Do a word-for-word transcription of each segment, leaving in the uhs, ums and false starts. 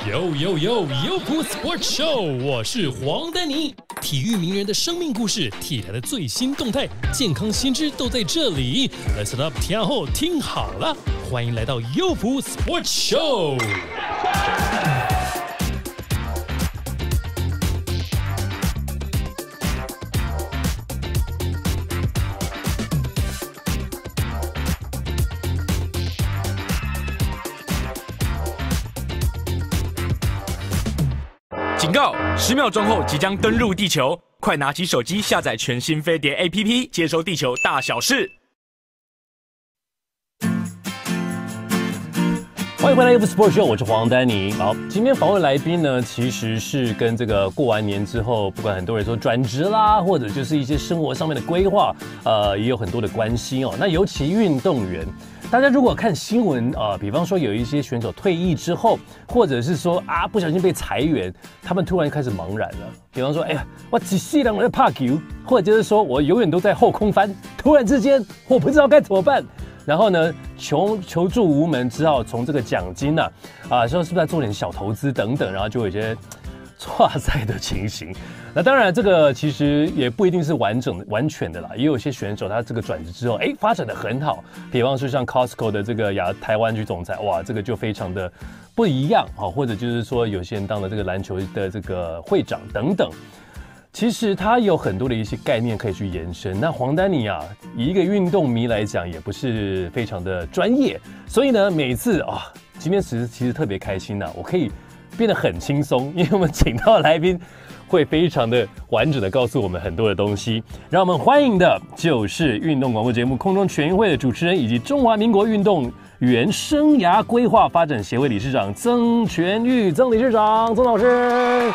呦呦呦优普 Sports Show， 我是黄丹妮。体育名人的生命故事，体坛的最新动态，健康新知都在这里。Let's up， 听后听好了，欢迎来到优普 Sports Show。 警告！十秒钟后即将登陆地球，快拿起手机下载全新飞碟 A P P， 接收地球大小事。 欢迎回来 F Sports Show， 我是黄丹妮。好，今天访问来宾呢，其实是跟这个过完年之后，不管很多人说转职啦，或者就是一些生活上面的规划，呃，也有很多的关系哦。那尤其运动员。大家如果看新闻啊、呃，比方说有一些选手退役之后，或者是说啊不小心被裁员，他们突然开始茫然了。比方说，哎呀，我几世人我在怕球，或者就是说我永远都在后空翻，突然之间我不知道该怎么办。然后呢，求求助无门，只好从这个奖金啊啊，说是不是在做点小投资等等，然后就有一些挫赛的情形。那当然，这个其实也不一定是完整完全的啦，也有些选手他这个转职之后，哎，发展的很好。比方说像 Costco 的这个亚台湾区总裁，哇，这个就非常的不一样啊。或者就是说，有些人当了这个篮球的这个会长等等，其实他有很多的一些概念可以去延伸。那黄丹妮啊，以一个运动迷来讲，也不是非常的专业，所以呢，每次啊，今天其实其实特别开心呐、啊，我可以变得很轻松，因为我们请到来宾。会非常的完整的告诉我们很多的东西，让我们欢迎的就是运动广播节目空中全运会的主持人，以及中华民国运动员生涯规划发展协会理事长曾全玉曾理事长，曾老师。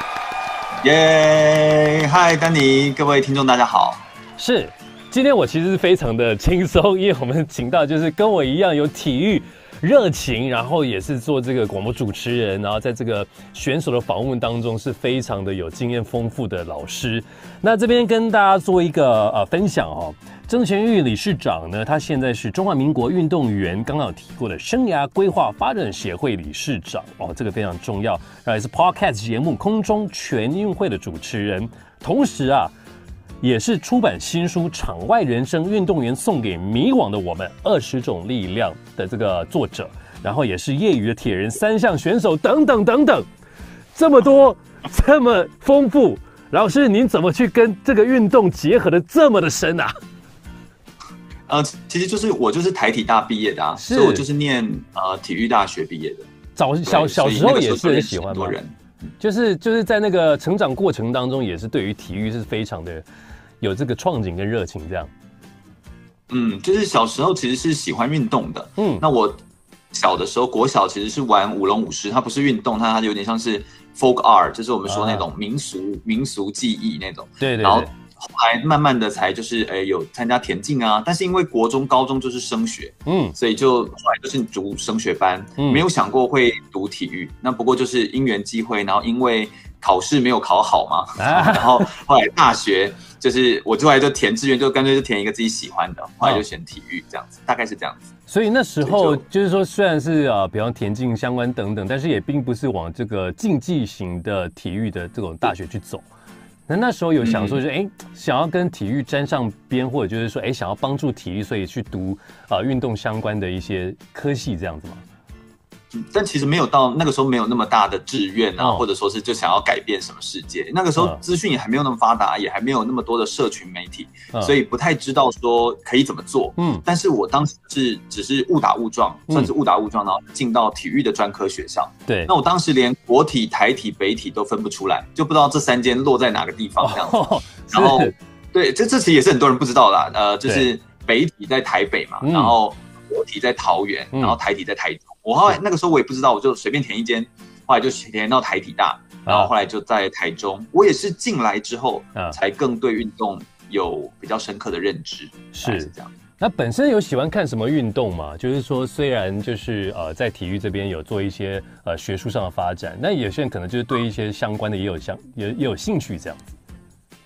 耶，嗨，丹妮，各位听众大家好。 是，今天我其实是非常的轻松，因为我们请到就是跟我一样有体育热情，然后也是做这个广播主持人，然后在这个选手的访问当中是非常的有经验丰富的老师。那这边跟大家做一个呃分享哦，曾全玉理事长呢，他现在是中华民国运动员刚刚有提过的生涯规划发展协会理事长哦，这个非常重要。然后也是 Podcast 节目空中全运会的主持人，同时啊。也是出版新书《场外人生：运动员送给迷惘的我们二十种力量》的这个作者，然后也是业余的铁人三项选手等等等等，这么多，这么丰富。老师，您怎么去跟这个运动结合的这么的深啊？ 呃，其实就是我就是台体大毕业的啊，所以我就是念呃体育大学毕业的。 早小小时候也是很喜欢吗？就是就是在那个成长过程当中，也是对于体育是非常的有这个创劲跟热情这样。 嗯，就是小时候其实是喜欢运动的。嗯，那我小的时候国小其实是玩舞龙舞狮，它不是运动，它它有点像是 folk art， 就是我们说那种民俗、啊、民俗技艺那种。对 对, 对。然后后来慢慢的才就是诶、欸、有参加田径啊，但是因为国中、高中就是升学，嗯，所以就后来就是读升学班，嗯，没有想过会读体育。那不过就是因缘际会，然后因为考试没有考好嘛，啊、然后后来大学就是我后来就填志愿，就干脆就填一个自己喜欢的，后来就选体育这样子，大概是这样子。 所以那时候就是说，虽然是呃，比方田径相关等等，但是也并不是往这个竞技型的体育的这种大学去走。那那时候有想说就是，哎、嗯，想要跟体育沾上边，或者就是说，哎，想要帮助体育，所以去读呃运动相关的一些科系这样子吗？ 但其实没有到那个时候没有那么大的志愿啊，哦、或者说是就想要改变什么世界。那个时候资讯也还没有那么发达，也还没有那么多的社群媒体，嗯、所以不太知道说可以怎么做。嗯，但是我当时是只是误打误撞，算是误打误撞，然后进到体育的专科学校。对，那我当时连国体、台体、北体都分不出来，就不知道这三间落在哪个地方这样子。哦、然后，对，这这其实也是很多人不知道啦。呃，就是北体在台北嘛，然后国体在桃园，然后台体在台中。我后来那个时候我也不知道，我就随便填一间，后来就填到台体大，然后后来就在台中。我也是进来之后，才更对运动有比较深刻的认知。是这样。 那本身有喜欢看什么运动吗？就是说，虽然就是呃在体育这边有做一些呃学术上的发展，那有些人可能就是对一些相关的也有相也也有兴趣这样子。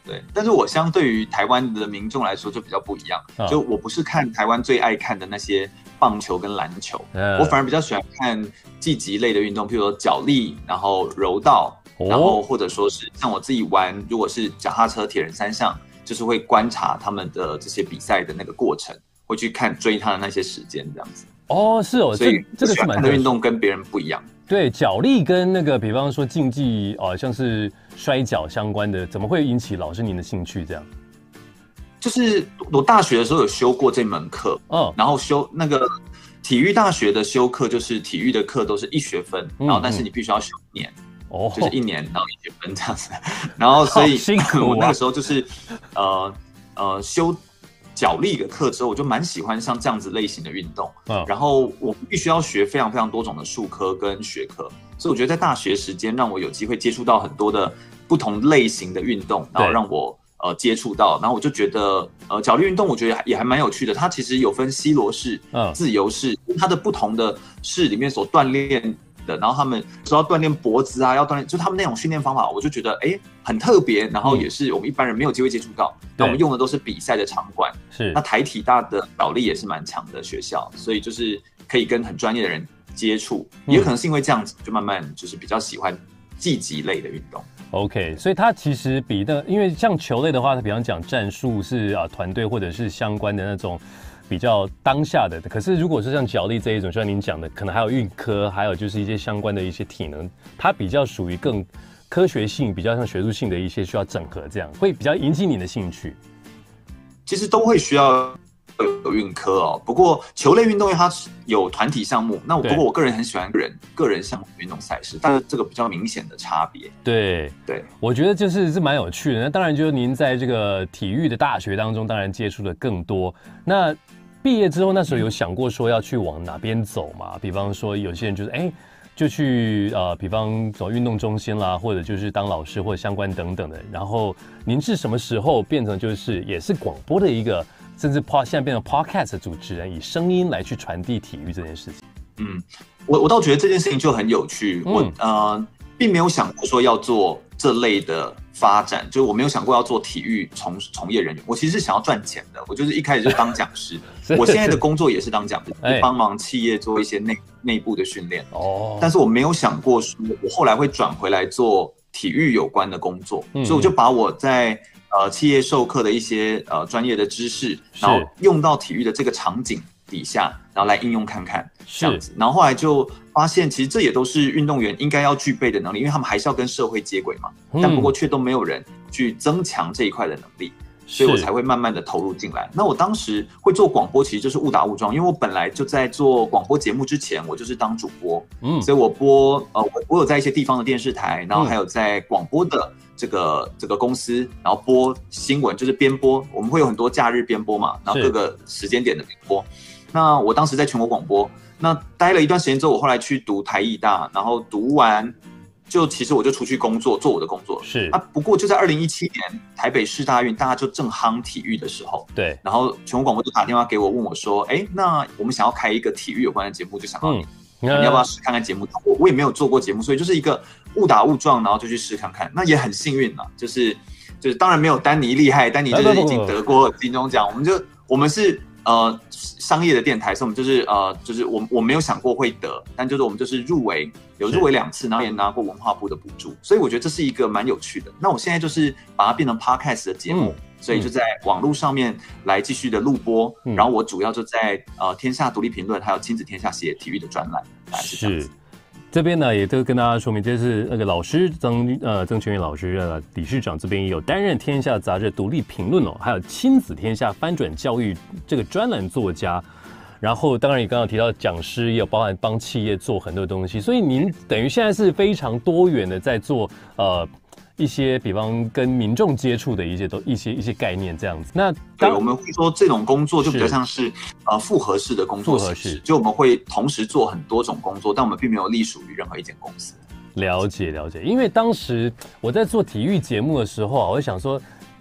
对，但是我相对于台湾的民众来说就比较不一样，哦、就我不是看台湾最爱看的那些棒球跟篮球，嗯、我反而比较喜欢看技击类的运动，譬如说角力，然后柔道，哦、然后或者说是像我自己玩，如果是脚踏车、铁人三项，就是会观察他们的这些比赛的那个过程，会去看追他的那些时间这样子。 哦，是哦， 所以这个是蛮的运动跟别人不一样。 对，角力跟那个，比方说竞技，哦、呃，像是摔跤相关的，怎么会引起老师您的兴趣？这样， 就是我大学的时候有修过这门课，嗯，然后修那个体育大学的修课，就是体育的课都是一学分，嗯、然后但是你必须要修一年，哦，就是一年然后一学分这样子，然后所以、啊、我那个时候就是呃呃修角力的课之后，我就蛮喜欢像这样子类型的运动。嗯，然后我必须要学非常非常多种的术科跟学科，所以我觉得在大学时间让我有机会接触到很多的不同类型的运动，然后让我呃接触到，然后我就觉得呃角力运动我觉得也还蛮有趣的。它其实有分西罗式、嗯、自由式，它的不同的式里面所锻炼的，然后他们说要锻炼脖子啊，要锻炼，就他们那种训练方法，我就觉得哎很特别，然后也是我们一般人没有机会接触到。那、嗯、我们用的都是比赛的场馆，是那台体大的角力也是蛮强的学校，所以就是可以跟很专业的人接触，嗯、也可能是因为这样子，就慢慢就是比较喜欢技击类的运动。 OK， 所以它其实比那，因为像球类的话，它比方讲战术是啊团队或者是相关的那种。比较当下的，可是如果是像角力这一种，就像您讲的，可能还有运科，还有就是一些相关的一些体能，它比较属于更科学性，比较像学术性的一些需要整合，这样会比较引起你的兴趣。 其实都会需要有运科哦，不过球类运动因为它有团体项目，那我不过我个人很喜欢个人个人项目运动赛事，但是这个比较明显的差别。 对对， 我觉得就是是蛮有趣的。那当然就是您在这个体育的大学当中，当然接触的更多。那毕业之后，那时候有想过说要去往哪边走嘛？比方说，有些人就是哎，就去呃，比方走运动中心啦，或者就是当老师或者相关等等的。然后您是什么时候变成就是也是广播的一个，甚至 pod 现在变成 podcast 的主持人，以声音来去传递体育这件事情？ 嗯，我我倒觉得这件事情就很有趣。嗯、我呃，并没有想过说要做这类的发展，就是我没有想过要做体育从从业人员，我其实是想要赚钱的。我就是一开始就当讲师，我现在的工作也是当讲师，是帮忙企业做一些内内部的训练。哦，但是我没有想过说，我后来会转回来做体育有关的工作，嗯、所以我就把我在呃企业授课的一些呃专业的知识，然后用到体育的这个场景底下，然后来应用看看这样子。然后后来就发现，其实这也都是运动员应该要具备的能力，因为他们还是要跟社会接轨嘛。嗯、但不过却都没有人去增强这一块的能力，所以我才会慢慢的投入进来。那我当时会做广播，其实就是误打误撞，因为我本来就在做广播节目之前，我就是当主播，嗯，所以我播呃，我我有在一些地方的电视台，然后还有在广播的这个这个公司，然后播新闻，就是编播，我们会有很多假日编播嘛，然后各个时间点的编播。那我当时在全国广播，那待了一段时间之后，我后来去读台艺大，然后读完，就其实我就出去工作，做我的工作。是啊，不过就在二零一七年台北市大运，大家就正夯体育的时候，对，然后全国广播就打电话给我，问我说：“哎，那我们想要开一个体育有关的节目，就想到你，嗯、你要不要试看看节目？”我我也没有做过节目，所以就是一个误打误撞，然后就去试看看。那也很幸运啦，就是就是当然没有丹尼厉害，丹尼就是已经得过金钟奖，我们就我们是。呃，商业的电台，所以我们就是呃，就是我我没有想过会得，但就是我们就是入围，有入围两次，然后也拿过文化部的补助，所以我觉得这是一个蛮有趣的。那我现在就是把它变成 podcast 的节目，嗯、所以就在网络上面来继续的录播，嗯、然后我主要就在呃天下独立评论还有亲子天下写体育的专栏，大概是这样子。 这边呢，也都跟大家说明，这是那个老师曾呃曾全元老师呃理事长这边也有担任《天下》杂志独立评论哦，还有《亲子天下》翻转教育这个专栏作家。然后当然也刚刚提到讲师，也有包含帮企业做很多东西，所以您等于现在是非常多元的在做呃一些，比方跟民众接触的一些都一些一些概念这样子。那对，我们会说这种工作就比较像是呃复合式的工作形式，就我们会同时做很多种工作，但我们并没有隶属于任何一间公司。 了解了解，因为当时我在做体育节目的时候啊，我就想说。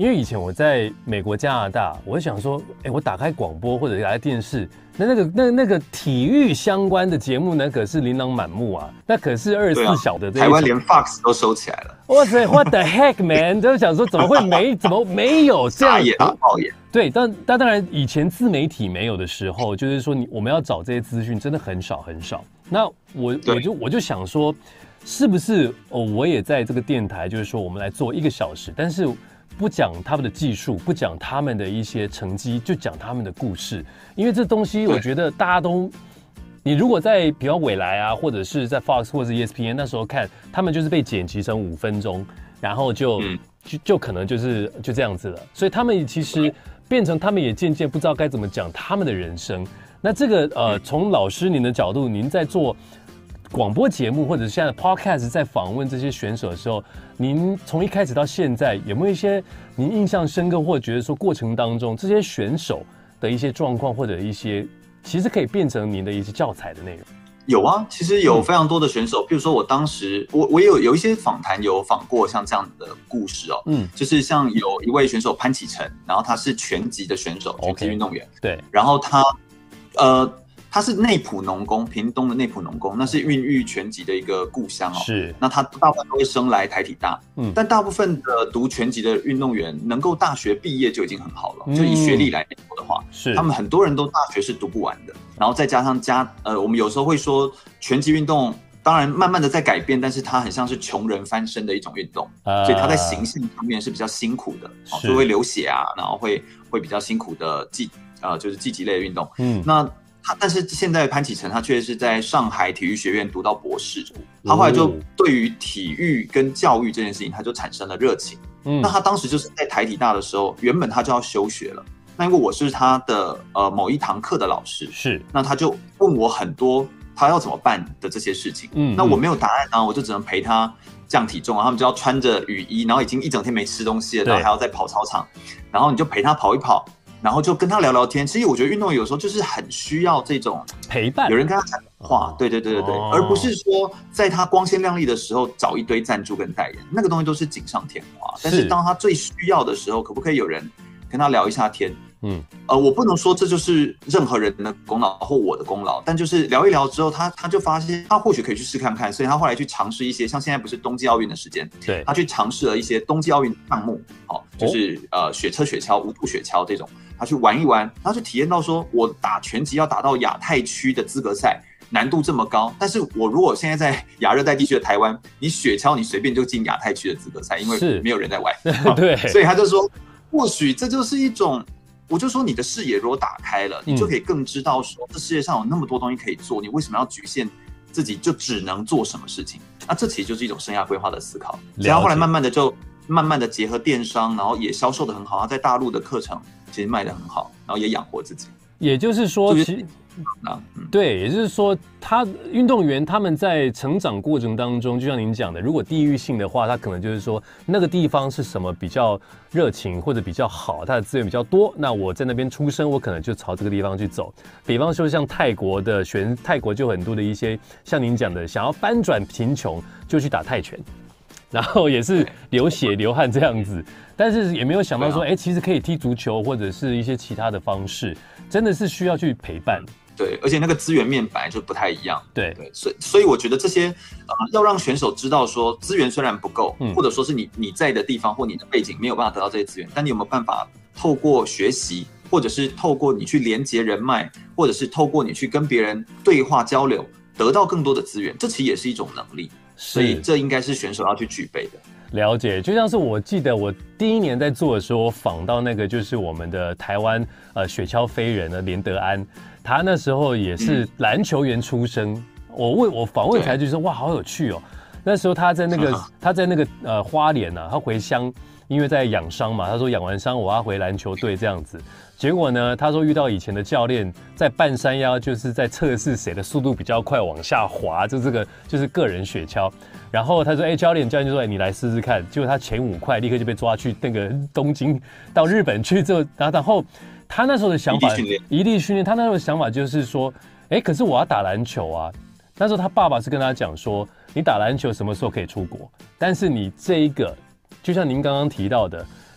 因为以前我在美国、加拿大，我会想说，哎，我打开广播或者打开电视，那那个那那个体育相关的节目呢，可是琳琅满目啊，那可是二十四小的这一、啊。 台湾连 Fox 都收起来了。 哇塞 ，What the heck, man！ 就是想说，怎么会没怎么没有这样？ 大爆眼。 对，但但当然，以前自媒体没有的时候，就是说你我们要找这些资讯，真的很少很少。那我我就我就想说，是不是哦？我也在这个电台，就是说我们来做一个小时，但是不讲他们的技术，不讲他们的一些成绩，就讲他们的故事。因为这东西，我觉得大家都，你如果在比方未来啊，或者是在 Fox 或者是 E S P N 那时候看，他们就是被剪辑成五分钟，然后就、嗯、就就可能就是就这样子了。所以他们其实变成他们也渐渐不知道该怎么讲他们的人生。那这个呃，从老师您的角度，您在做广播节目或者是现在 podcast 在访问这些选手的时候，您从一开始到现在有没有一些您印象深刻，或者觉得说过程当中这些选手的一些状况，或者一些其实可以变成您的一些教材的内容？ 有啊，其实有非常多的选手，比如说我当时我我也有有一些访谈有访过像这样的故事哦，嗯，就是像有一位选手潘启成，然后他是拳击的选手，拳击运动员，对，然后他呃。他是内埔农工，屏东的内埔农工，那是孕育拳击的一个故乡哦。是，那他大部分都会生来台体大，嗯，但大部分的读拳击的运动员能够大学毕业就已经很好了，嗯、就以学历来说的话，是，他们很多人都大学是读不完的，然后再加上加呃，我们有时候会说拳击运动。当然，慢慢的在改变，但是它很像是穷人翻身的一种运动，呃、所以它在形象方面是比较辛苦的，哦、就会流血啊，然后会会比较辛苦的技呃就是技击类的运动。嗯，那他但是现在潘启成他确实是在上海体育学院读到博士，他后来就对于体育跟教育这件事情，他就产生了热情。嗯，那他当时就是在台体大的时候，原本他就要休学了。那因为我是他的呃某一堂课的老师，是，那他就问我很多。他要怎么办的这些事情，嗯，那我没有答案啊，我就只能陪他降体重啊。他们就要穿着雨衣，然后已经一整天没吃东西了，然后还要再跑操场，然后你就陪他跑一跑，然后就跟他聊聊天。其实我觉得运动员有时候就是很需要这种陪伴，有人跟他讲话，对对对对对，哦、而不是说在他光鲜亮丽的时候找一堆赞助跟代言，那个东西都是锦上添花。但是当他最需要的时候，可不可以有人跟他聊一下天？嗯，呃，我不能说这就是任何人的功劳或我的功劳，但就是聊一聊之后，他他就发现他或许可以去试看看，所以他后来去尝试一些，像现在不是冬季奥运的时间，对，他去尝试了一些冬季奥运项目，哦，就是呃雪车雪橇、无度雪橇这种，他去玩一玩，他去体验到说，我打拳击要打到亚太区的资格赛。难度这么高，但是我如果现在在亚热带地区的台湾，你雪橇你随便就进亚太区的资格赛，因为没有人在玩，对，所以他就说，或许这就是一种。我就说你的视野如果打开了，你就可以更知道说这世界上有那么多东西可以做，你为什么要局限自己就只能做什么事情？那这其实就是一种生涯规划的思考。然后后来慢慢的就慢慢的结合电商，然后也销售的很好，他在大陆的课程其实卖的很好，然后也养活自己。也就是说，其实。对，也就是说，他运动员他们在成长过程当中，就像您讲的，如果地域性的话，他可能就是说那个地方是什么比较热情或者比较好，他的资源比较多，那我在那边出生，我可能就朝这个地方去走。比方说像泰国的选，泰国就很多的一些像您讲的，想要翻转贫穷，就去打泰拳。然后也是流血流汗这样子，但是也没有想到说，哎、啊，其实可以踢足球或者是一些其他的方式，真的是需要去陪伴。对，而且那个资源面本来就不太一样。对对，所以所以我觉得这些呃，要让选手知道说，资源虽然不够，嗯、或者说是你你在的地方或你的背景没有办法得到这些资源，但你有没有办法透过学习，或者是透过你去连接人脉，或者是透过你去跟别人对话交流，得到更多的资源，这其实也是一种能力。所以这应该是选手要去具备的。了解，就像是我记得我第一年在做的时候，我访到那个就是我们的台湾呃雪橇飞人的连德安，他那时候也是篮球员出身。嗯、我问我访问才就说哇，好有趣哦。那时候他在那个、啊、他在那个呃花莲啊，他回乡，因为在养伤嘛，他说养完伤我要回篮球队这样子。结果呢，他说遇到以前的教练在半山腰，就是在测试谁的速度比较快往下滑，就这个就是个人雪橇。然后他说：“哎、欸，教练，教练就说，哎、欸，你来试试看。”结果他前五块立刻就被抓去那个东京到日本去之后，然后他那时候的想法，一地训练，他那时候的想法就是说，哎、欸，可是我要打篮球啊。那时候他爸爸是跟他讲说，你打篮球什么时候可以出国？但是你这一个，就像您刚刚提到的。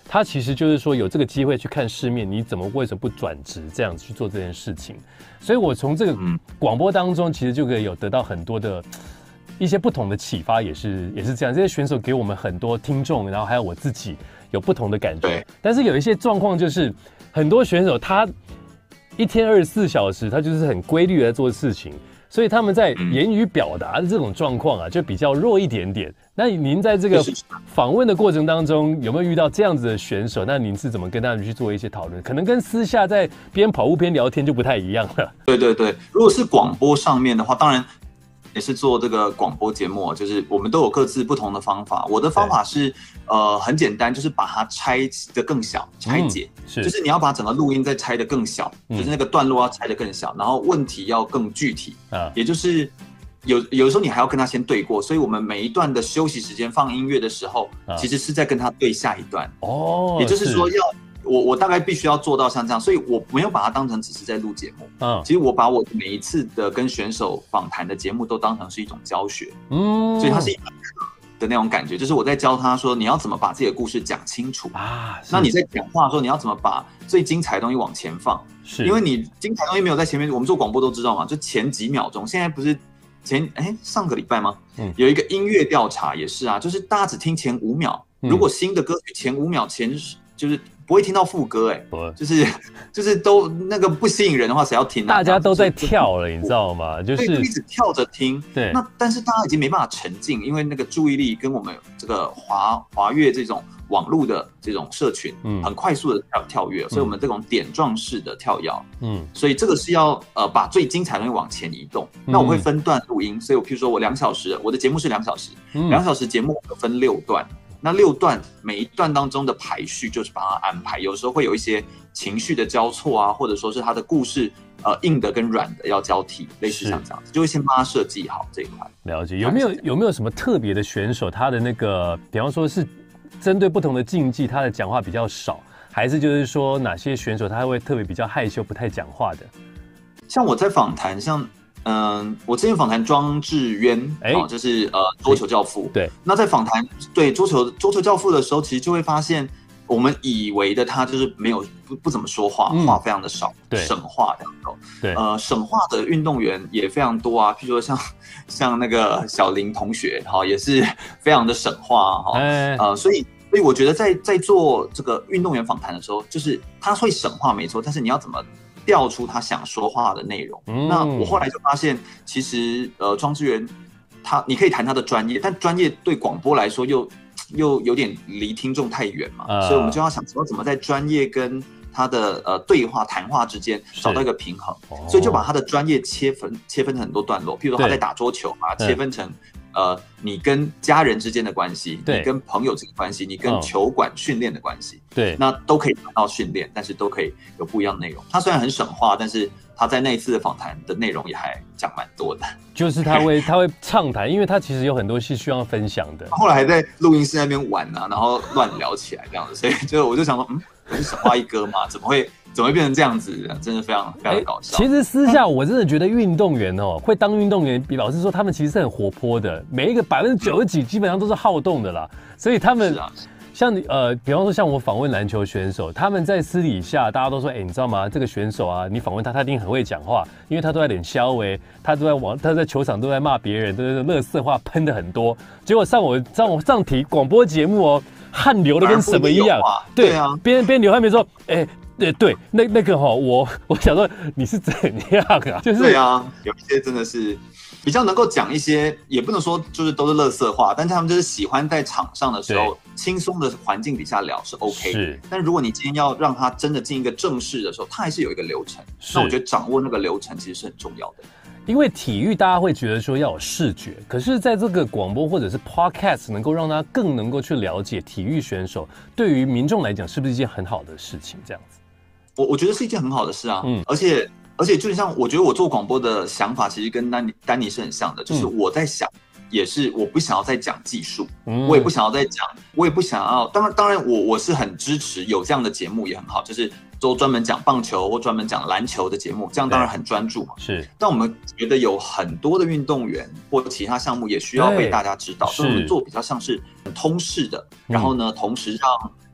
他其实就是说有这个机会去看世面，你怎么为什么不转职这样子去做这件事情？所以我从这个广播当中，其实就可以有得到很多的一些不同的启发，也是也是这样。这些选手给我们很多听众，然后还有我自己有不同的感觉。但是有一些状况就是，很多选手他一天二十四小时，他就是很规律的做事情。所以他们在言语表达的这种状况啊，就比较弱一点点。那您在这个访问的过程当中，有没有遇到这样子的选手？那您是怎么跟他们去做一些讨论？可能跟私下在边跑步边聊天就不太一样了。 对对对，如果是广播上面的话，当然也是做这个广播节目，就是我们都有各自不同的方法。我的方法是呃很简单，就是把它拆得更小，拆解，嗯、是就是你要把整个录音再拆得更小，嗯、就是那个段落要拆得更小，然后问题要更具体，啊、也就是有有时候你还要跟他先对过，所以我们每一段的休息时间放音乐的时候，啊、其实是在跟他对下一段。哦，也就是说要。我我大概必须要做到像这样，所以我没有把它当成只是在录节目。嗯，其实我把我每一次的跟选手访谈的节目都当成是一种教学。嗯，所以它是一门课的那种感觉，就是我在教他说你要怎么把自己的故事讲清楚啊。那你在讲话的时候，你要怎么把最精彩的东西往前放？是，因为你精彩的东西没有在前面，我们做广播都知道嘛，就前几秒钟。现在不是前哎上个礼拜吗？嗯，有一个音乐调查也是啊，就是大家只听前五秒，嗯、如果新的歌曲前五秒前就是。不会听到副歌哎、欸，就是就是都那个不吸引人的话，谁要听啊？ 大家都在跳了，你知道吗？就是一直跳着听。对，那但是大家已经没办法沉浸，因为那个注意力跟我们这个滑滑跃这种网络的这种社群，嗯，很快速的跳跳跃，所以我们这种点状式的跳跃，嗯，所以这个是要呃把最精彩的东西往前移动。嗯、那我会分段录音，所以我譬如说我两小时，我的节目是两小时，两、嗯、小时节目我分六段。那六段每一段当中的排序就是帮他安排，有时候会有一些情绪的交错啊，或者说是他的故事呃硬的跟软的要交替，类似像这样子，就会先帮他设计好这一块。 了解，有没有有没有什么特别的选手，他的那个，比方说是针对不同的竞技，他的讲话比较少，还是就是说哪些选手他会特别比较害羞，不太讲话的？ 像我在访谈，像。嗯，我之前访谈庄智渊，哎、欸哦，就是呃桌球教父。对，那在访谈对桌球桌球教父的时候，其实就会发现，我们以为的他就是没有不不怎么说话，嗯、话非常的少，对，省话这样子。对，呃，省话的运动员也非常多啊，譬如说像像那个小林同学，哈、哦，也是非常的省话哈、哦欸，呃，所以所以我觉得在在做这个运动员访谈的时候，就是他会省话没错，但是你要怎么调出他想说话的内容。嗯、那我后来就发现，其实呃，庄智渊他你可以谈他的专业，但专业对广播来说又又有点离听众太远嘛，呃、所以我们就要想说怎么在专业跟他的呃对话谈话之间找到一个平衡，哦、所以就把他的专业切分切分成很多段落，譬如说他在打桌球啊，切分成。呃，你跟家人之间的关系，你跟朋友之间的关系，你跟球馆训练的关系，对，那都可以谈到训练，但是都可以有不一样的内容。他虽然很省话，但是他在那一次的访谈的内容也还讲蛮多的。 就是他会他会畅谈，因为他其实有很多是需要分享的。 后来还在录音室那边玩啊，然后乱聊起来这样子，所以就我就想说，嗯，我是省话一哥嘛，怎么会？怎么会变成这样子？真的非常非常搞笑。 其实私下我真的觉得运动员哦，会当运动员，比老师说他们其实是很活泼的，每一个百分之九十几基本上都是好动的啦。所以他们像呃，比方说像我访问篮球选手，他们在私底下大家都说，哎、欸，你知道吗？这个选手啊，你访问他，他一定很会讲话，因为他都在脸消微，他都在网，他在球场都在骂别人，都是垃圾话喷的很多。结果上我上我上题广播节目哦，汗流的跟什么一样。对啊，边边流汗边说，哎、欸。对对，那那个哈、哦，我我想说你是怎样啊？就是对啊，有一些真的是比较能够讲一些，也不能说就是都是垃圾话，但是他们就是喜欢在场上的时候轻松的环境底下聊是 OK 的。是，但如果你今天要让他真的进一个正式的时候，他还是有一个流程。那我觉得掌握那个流程其实是很重要的。 因为体育大家会觉得说要有视觉，可是在这个广播或者是 podcast 能够让他更能够去了解体育选手，对于民众来讲是不是一件很好的事情？这样子。 我我觉得是一件很好的事啊，嗯，而且而且就像我觉得我做广播的想法，其实跟丹尼丹尼是很像的，就是我在想，也是我不想要再讲技术，嗯，我也不想要再讲，我也不想要，当然当然我我是很支持有这样的节目也很好，就是都专门讲棒球或专门讲篮球的节目，这样当然很专注嘛，是。但我们觉得有很多的运动员或其他项目也需要被大家知道，所以我们做比较像是很通识的，然后呢，同时让。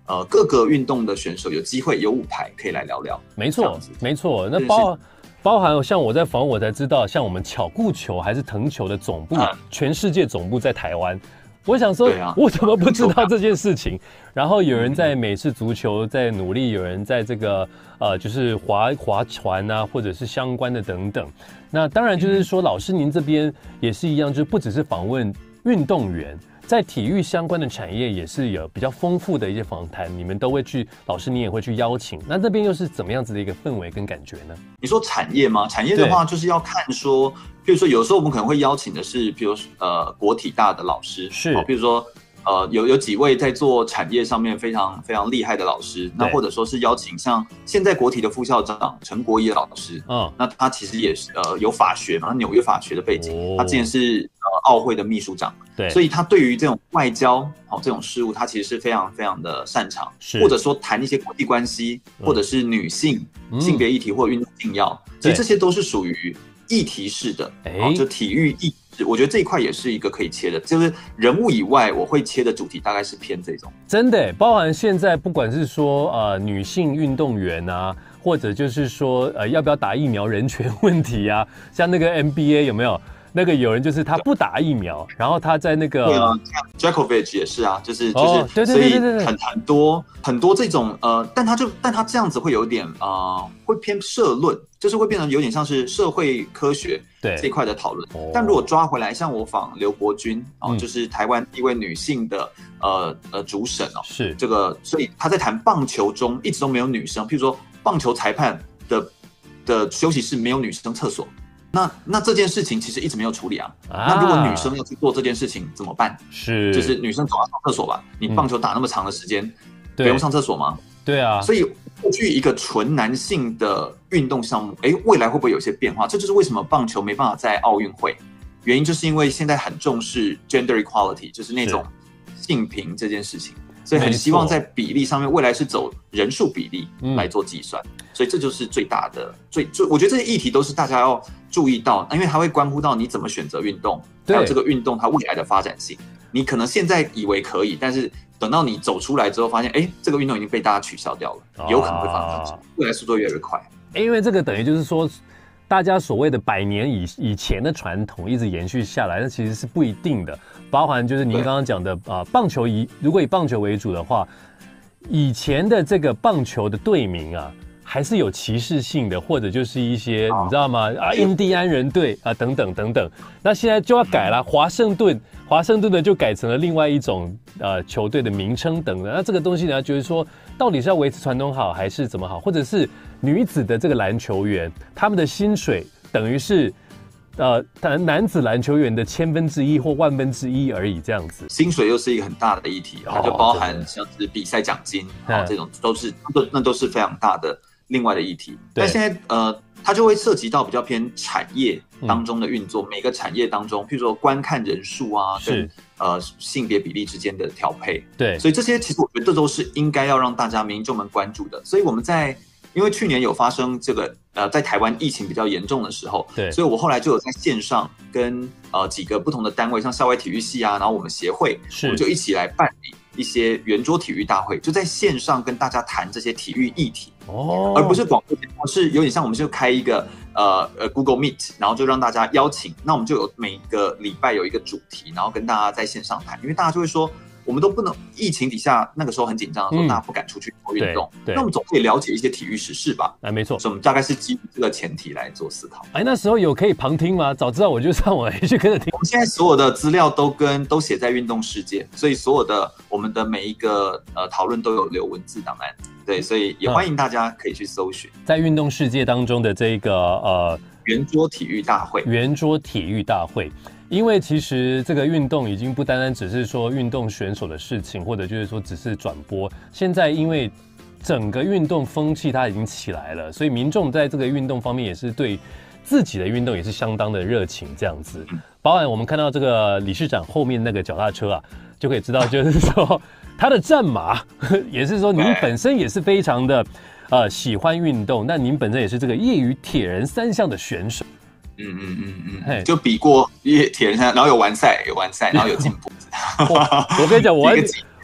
呃各个运动的选手有机会有舞台可以来聊聊。 没错，没错。那包包含像我在访问我才知道，像我们巧固球还是藤球的总部，嗯、全世界总部在台湾。我想说，啊、我怎么不知道这件事情？然后有人在美式足球在努力，有人在这个呃，就是划划船啊，或者是相关的等等。那当然就是说，老师您这边也是一样，就不只是访问运动员，在体育相关的产业也是有比较丰富的一些访谈，你们都会去，老师你也会去邀请。那这边又是怎么样子的一个氛围跟感觉呢？ 你说产业吗？产业的话，就是要看说。比如说，有时候我们可能会邀请的是，比如呃国体大的老师， 是， 比如说呃有有几位在做产业上面非常非常厉害的老师，那或者说是邀请像现在国体的副校长陈国仪老师，嗯，那他其实也是呃有法学嘛，纽约法学的背景，哦、他之前是呃奥会的秘书长，对，所以他对于这种外交好、哦、这种事务，他其实是非常非常的擅长，或者说谈一些国际关系，嗯、或者是女性、嗯、性别议题或运动禁药，其实这些都是属于。议题式的，欸、就体育议题，我觉得这一块也是一个可以切的，就是人物以外，我会切的主题大概是偏这种。 真的，包含现在不管是说呃女性运动员啊，或者就是说呃要不要打疫苗人权问题啊，像那个 N B A 有没有？那个有人就是他不打疫苗，然后他在那个对啊 ，Djokovic 也是啊，就是就是，哦、对对对对对对，所以很很多很多这种呃，但他就但他这样子会有点呃，会偏社论，就是会变成有点像是社会科学这一块的讨论。但如果抓回来，像我访刘国军哦，嗯、就是台湾一位女性的呃呃主审哦， 是这个，所以他在谈棒球中一直都没有女生，譬如说棒球裁判的的休息室没有女生厕所。那那这件事情其实一直没有处理啊。啊那如果女生要去做这件事情怎么办？ 是， 就是女生总要上厕所吧？你棒球打那么长的时间，嗯、不用上厕所吗？ 对啊。 所以过去一个纯男性的运动项目，哎，未来会不会有些变化？这就是为什么棒球没办法在奥运会，原因就是因为现在很重视 gender equality， 就是那种性平这件事情，所以很希望在比例上面，未来是走人数比例来做计算。嗯所以这就是最大的最最，我觉得这些议题都是大家要注意到，因为它会关乎到你怎么选择运动，还有这个运动它未来的发展性。你可能现在以为可以，但是等到你走出来之后，发现哎，这个运动已经被大家取消掉了，有可能会发生，未来速度越来越快。 因为这个等于就是说，大家所谓的百年以以前的传统一直延续下来，那其实是不一定的。包含就是您刚刚讲的啊、呃，棒球以如果以棒球为主的话，以前的这个棒球的队名啊。还是有歧视性的，或者就是一些你知道吗？啊，印第安人队啊，等等等等。那现在就要改了，华盛顿，华盛顿的就改成了另外一种呃球队的名称等等。那这个东西呢，就是说到底是要维持传统好，还是怎么好？或者是女子的这个篮球员，他们的薪水等于是呃男子篮球员的千分之一或万分之一而已，这样子。 薪水又是一个很大的议题，它就包含像是比赛奖金啊、哦、这种，都是都那都是非常大的。另外的议题，但现在呃，它就会涉及到比较偏产业当中的运作，嗯、每个产业当中，譬如说观看人数啊，跟呃性别比例之间的调配， 对， 所以这些其实我觉得这都是应该要让大家民众们关注的。所以我们在因为去年有发生这个呃在台湾疫情比较严重的时候， 对， 所以我后来就有在线上跟呃几个不同的单位，像校外体育系啊，然后我们协会，我们就一起来办理一些圆桌体育大会，就在线上跟大家谈这些体育议题。哦，而不是广播节目，是有点像我们就开一个呃呃 Google Meet， 然后就让大家邀请，那我们就有每个礼拜有一个主题，然后跟大家在线上谈，因为大家就会说，我们都不能疫情底下那个时候很紧张的时候，嗯、大家不敢出去做运动，那我们总可以了解一些体育时事吧？ 哎，没错， 所以我们大概是基于这个前提来做思考。 哎，那时候有可以旁听吗？早知道我就上网去跟着听。 我们现在所有的资料都跟都写在运动世界，所以所有的我们的每一个呃讨论都有留文字档案。对，所以也欢迎大家可以去搜寻， 在运动世界当中的这个呃圆桌体育大会， 圆桌体育大会，因为其实这个运动已经不单单只是说运动选手的事情，或者就是说只是转播。现在因为整个运动风气它已经起来了，所以民众在这个运动方面也是对自己的运动也是相当的热情，这样子。包含我们看到这个理事长后面那个脚踏车啊，就可以知道就是说。他的战马也是说，您本身也是非常的呃喜欢运动，那您本身也是这个业余铁人三项的选手。 嗯嗯嗯嗯，就比过铁人三项，然后有完赛，有完赛，然后有进步。 我, 我跟你讲，我完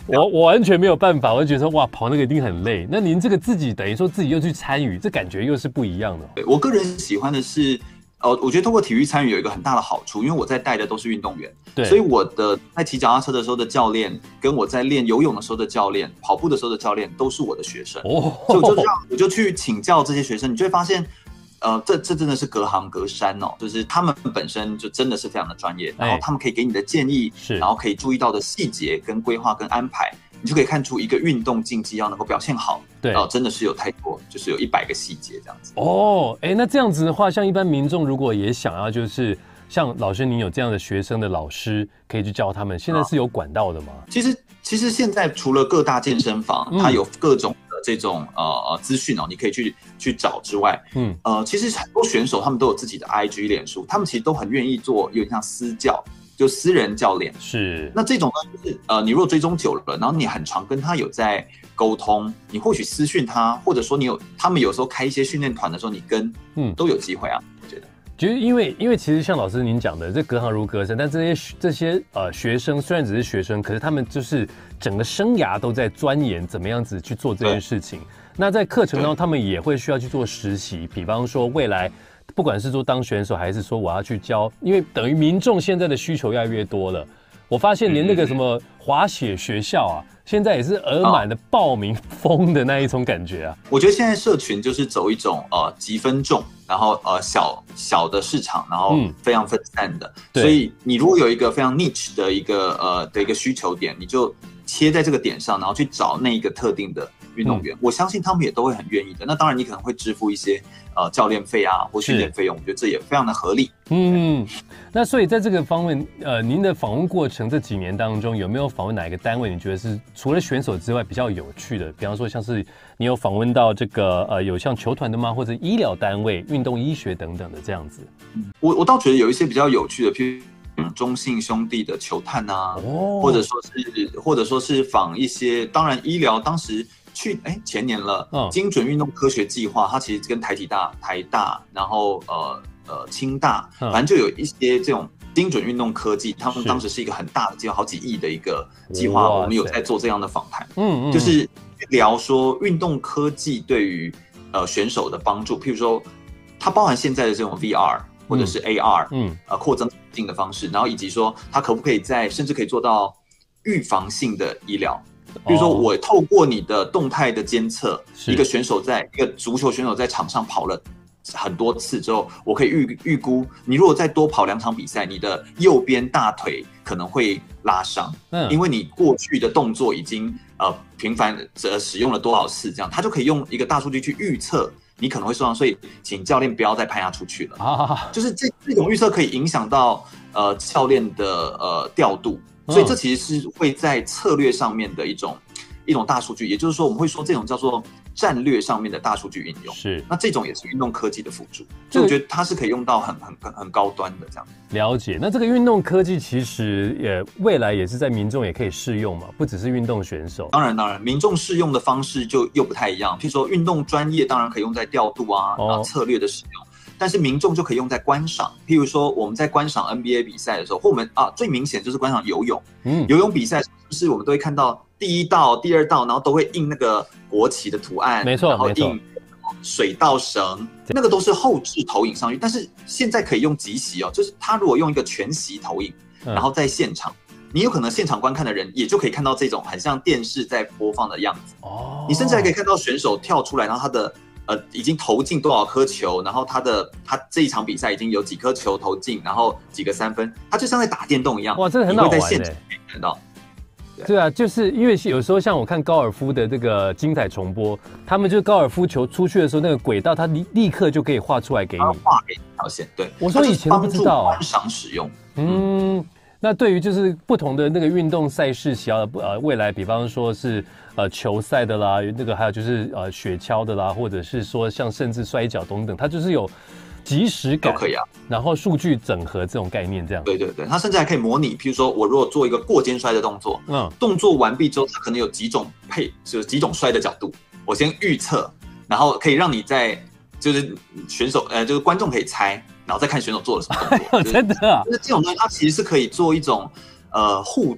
我我完全没有办法，我就觉得说哇，跑那个一定很累。那您这个自己等于说自己又去参与，这感觉又是不一样的。 对，我个人喜欢的是。呃，我觉得透过体育参与有一个很大的好处，因为我在带的都是运动员，对，所以我的在骑脚踏车的时候的教练，跟我在练游泳的时候的教练，跑步的时候的教练，都是我的学生。哦，所以我就这样，我就去请教这些学生，你就会发现，呃，这这真的是隔行隔山哦，就是他们本身就真的是非常的专业，然后他们可以给你的建议，是，然后可以注意到的细节跟规划跟安排。你就可以看出一个运动竞技要能够表现好，对，哦，真的是有太多，就是有一百个细节这样子。 哦，哎，那这样子的话，像一般民众如果也想要，就是像老师您有这样的学生的老师可以去教他们，现在是有管道的吗？ 其实，其实现在除了各大健身房，嗯、它有各种的这种呃呃资讯哦，你可以去去找之外，嗯，呃，其实很多选手他们都有自己的 I G 脸书，他们其实都很愿意做，有点像私教。就私人教练是， 那这种呢，就是呃，你如果追踪久了，然后你很常跟他有在沟通，你或许私讯他，或者说你有他们有时候开一些训练团的时候，你跟嗯都有机会啊，我觉得。 就是因为因为其实像老师您讲的，这隔行如隔山，但这些这些呃学生虽然只是学生，可是他们就是整个生涯都在钻研怎么样子去做这件事情。那在课程当中，他们也会需要去做实习，比方说未来。不管是说当选手，还是说我要去教，因为等于民众现在的需求越来越多了。我发现连那个什么滑雪学校啊，现在也是额满的报名疯的那一种感觉啊。 我觉得现在社群就是走一种呃极分众，然后呃小小的市场，然后非常分散的。嗯、所以你如果有一个非常 niche 的一个呃的一个需求点，你就切在这个点上，然后去找那一个特定的运动员，嗯、我相信他们也都会很愿意的。那当然，你可能会支付一些呃教练费啊或训练费用，我觉得这也非常的合理。 嗯，那所以在这个方面，呃，您的访问过程这几年当中，有没有访问哪一个单位？你觉得是除了选手之外比较有趣的？比方说，像是你有访问到这个呃有像球团的吗？或者医疗单位、运动医学等等的这样子？ 我我倒觉得有一些比较有趣的，譬如。中信兄弟的球探啊，哦、或者说是或者说是访一些，当然医疗当时去哎前年了，嗯、精准运动科学计划，它其实跟台体大、台大，然后呃呃清大，嗯、反正就有一些这种精准运动科技，他们当时是一个很大的计划，好几亿的一个计划，我们有在做这样的访谈，嗯嗯，就是聊说运动科技对于呃选手的帮助，譬如说它包含现在的这种 V R。或者是 A R， 嗯，呃，扩增性的方式，然后以及说它可不可以在甚至可以做到预防性的医疗，比如说我透过你的动态的监测，一个选手在一个足球选手在场上跑了很多次之后，我可以预预估你如果再多跑两场比赛，你的右边大腿可能会拉伤，嗯，因为你过去的动作已经呃频繁呃使用了多少次，这样他就可以用一个大数据去预测。你可能会受伤，所以请教练不要再派他出去了。啊，就是这这种预测可以影响到呃教练的呃调度，所以这其实是会在策略上面的一种一种大数据，也就是说我们会说这种叫做战略上面的大数据应用。是，那这种也是运动科技的辅助，所以我觉得它是可以用到很很很很高端的这样。 了解，那这个运动科技其实也未来也是在民众也可以适用嘛，不只是运动选手。 当然当然，民众适用的方式就又不太一样。譬如说运动专业当然可以用在调度啊，哦、策略的使用，但是民众就可以用在观赏。譬如说我们在观赏 N B A 比赛的时候，或我们啊最明显就是观赏游泳，嗯，游泳比赛是不是我们都会看到第一道、第二道，然后都会印那个国旗的图案， 没错， 然后印水稻绳，那个都是后置投影上去，但是现在可以用即席哦，就是他如果用一个全息投影，然后在现场，嗯、你有可能现场观看的人也就可以看到这种很像电视在播放的样子哦。你甚至还可以看到选手跳出来，然后他的呃已经投进多少颗球，然后他的他这一场比赛已经有几颗球投进，然后几个三分，他就像在打电动一样。 哇，这个很好玩，你会在现场可以看到。 对啊，就是因为有时候像我看高尔夫的这个精彩重播，他们就是高尔夫球出去的时候，那个轨道它立立刻就可以画出来给你， 画给你条线。对， 我说以前都不知道， 观赏使用。 嗯，那对于就是不同的那个运动赛事，想要呃未来，比方说是呃球赛的啦，那个还有就是呃雪橇的啦，或者是说像甚至摔跤等等，它就是有即时感， 都可以啊。 然后数据整合这种概念，这样。 对对对，它甚至还可以模拟，譬如说我如果做一个过肩摔的动作，嗯，动作完毕之后，它可能有几种配，就是几种摔的角度，我先预测，然后可以让你在就是选手呃就是观众可以猜，然后再看选手做了什么动作。 真的啊， 就是这种东西，它其实是可以做一种呃互动。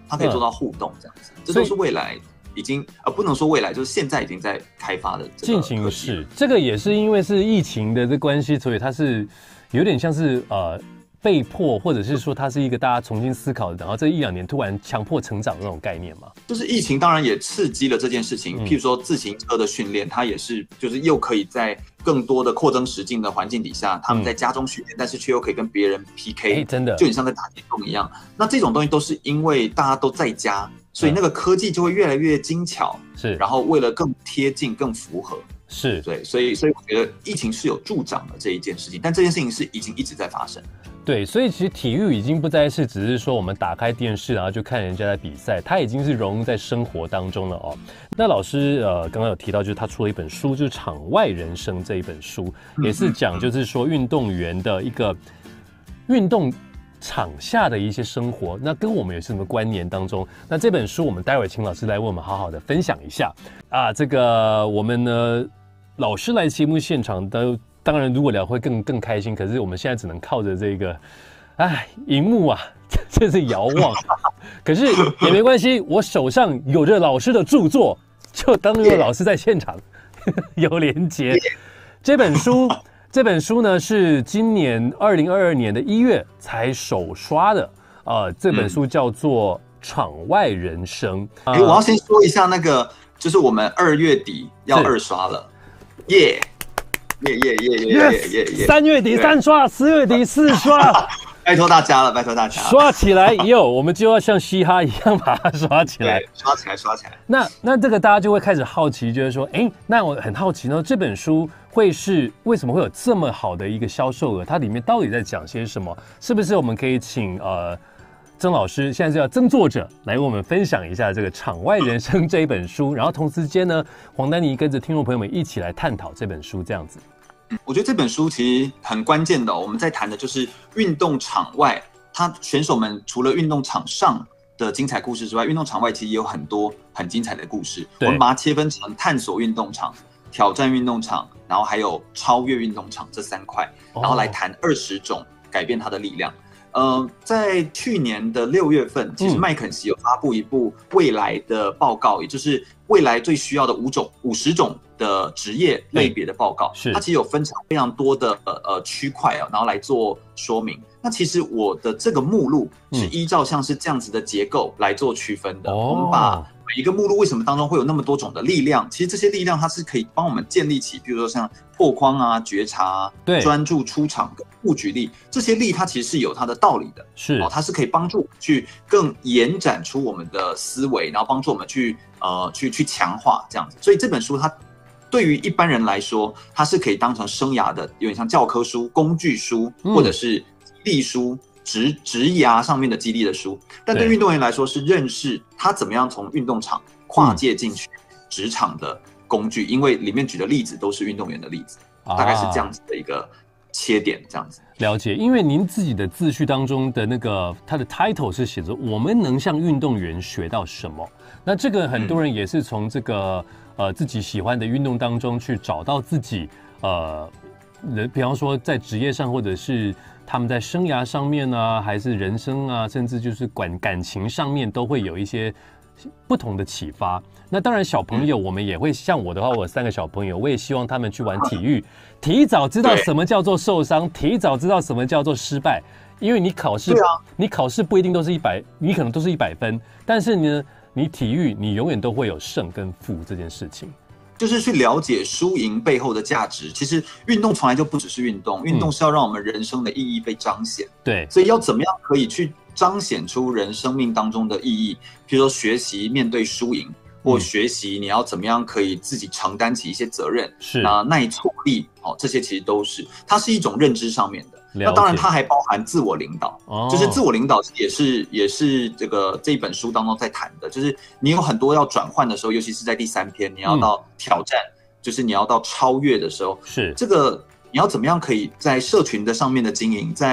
它可以做到互动这样子，嗯、这都是未来已经呃不能说未来，就是现在已经在开发的进行式。这个也是因为是疫情的这关系，所以它是有点像是呃。被迫，或者是说它是一个大家重新思考的，然后这一两年突然强迫成长的那种概念嘛？ 就是疫情当然也刺激了这件事情，嗯、譬如说自行车的训练，它也是就是又可以在更多的扩增实境的环境底下，他们在家中训练，嗯、但是却又可以跟别人 P K， 欸、真的就很像在打电动一样。那这种东西都是因为大家都在家，所以那个科技就会越来越精巧， 是， 然后为了更贴近、更符合。 是对，所以所以我觉得疫情是有助长了这一件事情，但这件事情是已经一直在发生。 对，所以其实体育已经不再是只是说我们打开电视然后就看人家在比赛，它已经是融入在生活当中了哦。那老师呃刚刚有提到，就是他出了一本书，就是《场外人生》这一本书，也是讲就是说运动员的一个运动场下的一些生活，那跟我们有什么关联当中？那这本书我们待会请老师来为我们好好的分享一下啊。这个我们呢。老师来节目现场，当当然如果聊会更更开心，可是我们现在只能靠着这个，哎，荧幕啊，这是遥望。可是也没关系，我手上有着老师的著作，就当做老师在现场有连结。这本书，这本书呢是今年二零二二年的一月才首刷的，呃，这本书叫做《场外人生》。 哎、欸，我要先说一下那个，就是我们二月底要二刷了。耶耶耶耶耶耶耶耶！ 三月底三刷，四月底四刷， 拜托大家了，拜托大家了， 刷起来！有，我们就要像嘻哈一样把它刷起来， 刷起来，刷起来。 那那这个大家就会开始好奇，就是说，哎，那我很好奇呢，这本书会是为什么会有这么好的一个销售额？它里面到底在讲些什么？是不是我们可以请呃？曾老师现在是要曾作者来为我们分享一下这个《场外人生》这一本书，然后同时间呢，黄丹妮跟着听众朋友们一起来探讨这本书，这样子。 我觉得这本书其实很关键的、哦，我们在谈的就是运动场外，他选手们除了运动场上的精彩故事之外，运动场外其实也有很多很精彩的故事。我们把它切分成探索运动场、挑战运动场，然后还有超越运动场这三块，然后来谈二十种改变它的力量。呃，在去年的六月份，其实麦肯锡有发布一部未来的报告，嗯、也就是未来最需要的五种、五十种的职业类别的报告。是，它其实有分成非常多的呃区块啊，然后来做说明。那其实我的这个目录是依照像是这样子的结构来做区分的。嗯、我们把每一个目录为什么当中会有那么多种的力量？其实这些力量它是可以帮我们建立起，比如说像破框啊、觉察啊、专注出场的布局力，这些力它其实是有它的道理的。是，哦，它是可以帮助去更延展出我们的思维，然后帮助我们去呃去去强化这样子。所以这本书它对于一般人来说，它是可以当成生涯的有点像教科书、工具书，嗯、或者是激励书。职职涯上面的激励的书，但对运动员来说是认识他怎么样从运动场跨界进去职场的工具，因为里面举的例子都是运动员的例子，啊、大概是这样子的一个切点，这样子。 了解，因为您自己的自序当中的那个它的 title 是写着我们能向运动员学到什么，那这个很多人也是从这个、嗯、呃自己喜欢的运动当中去找到自己呃人，比方说在职业上或者是他们在生涯上面啊，还是人生啊，甚至就是感感情上面都会有一些不同的启发。那当然小朋友我们也会，像我的话我有三个小朋友，我也希望他们去玩体育，提早知道什么叫做受伤，提早知道什么叫做失败。因为你考试、啊、你考试不一定都是一百，你可能都是一百分，但是呢你体育你永远都会有胜跟负这件事情， 就是去了解输赢背后的价值。其实运动从来就不只是运动，运动是要让我们人生的意义被彰显。对、嗯，所以要怎么样可以去彰显出人生命当中的意义？比如说学习面对输赢，或学习你要怎么样可以自己承担起一些责任，是啊，耐挫力，哦，这些其实都是它是一种认知上面的。那当然，它还包含自我领导，哦、就是自我领导也是也是这个这一本书当中在谈的，就是你有很多要转换的时候，尤其是在第三篇，你要到挑战，嗯、就是你要到超越的时候，是这个你要怎么样可以在社群的上面的经营，在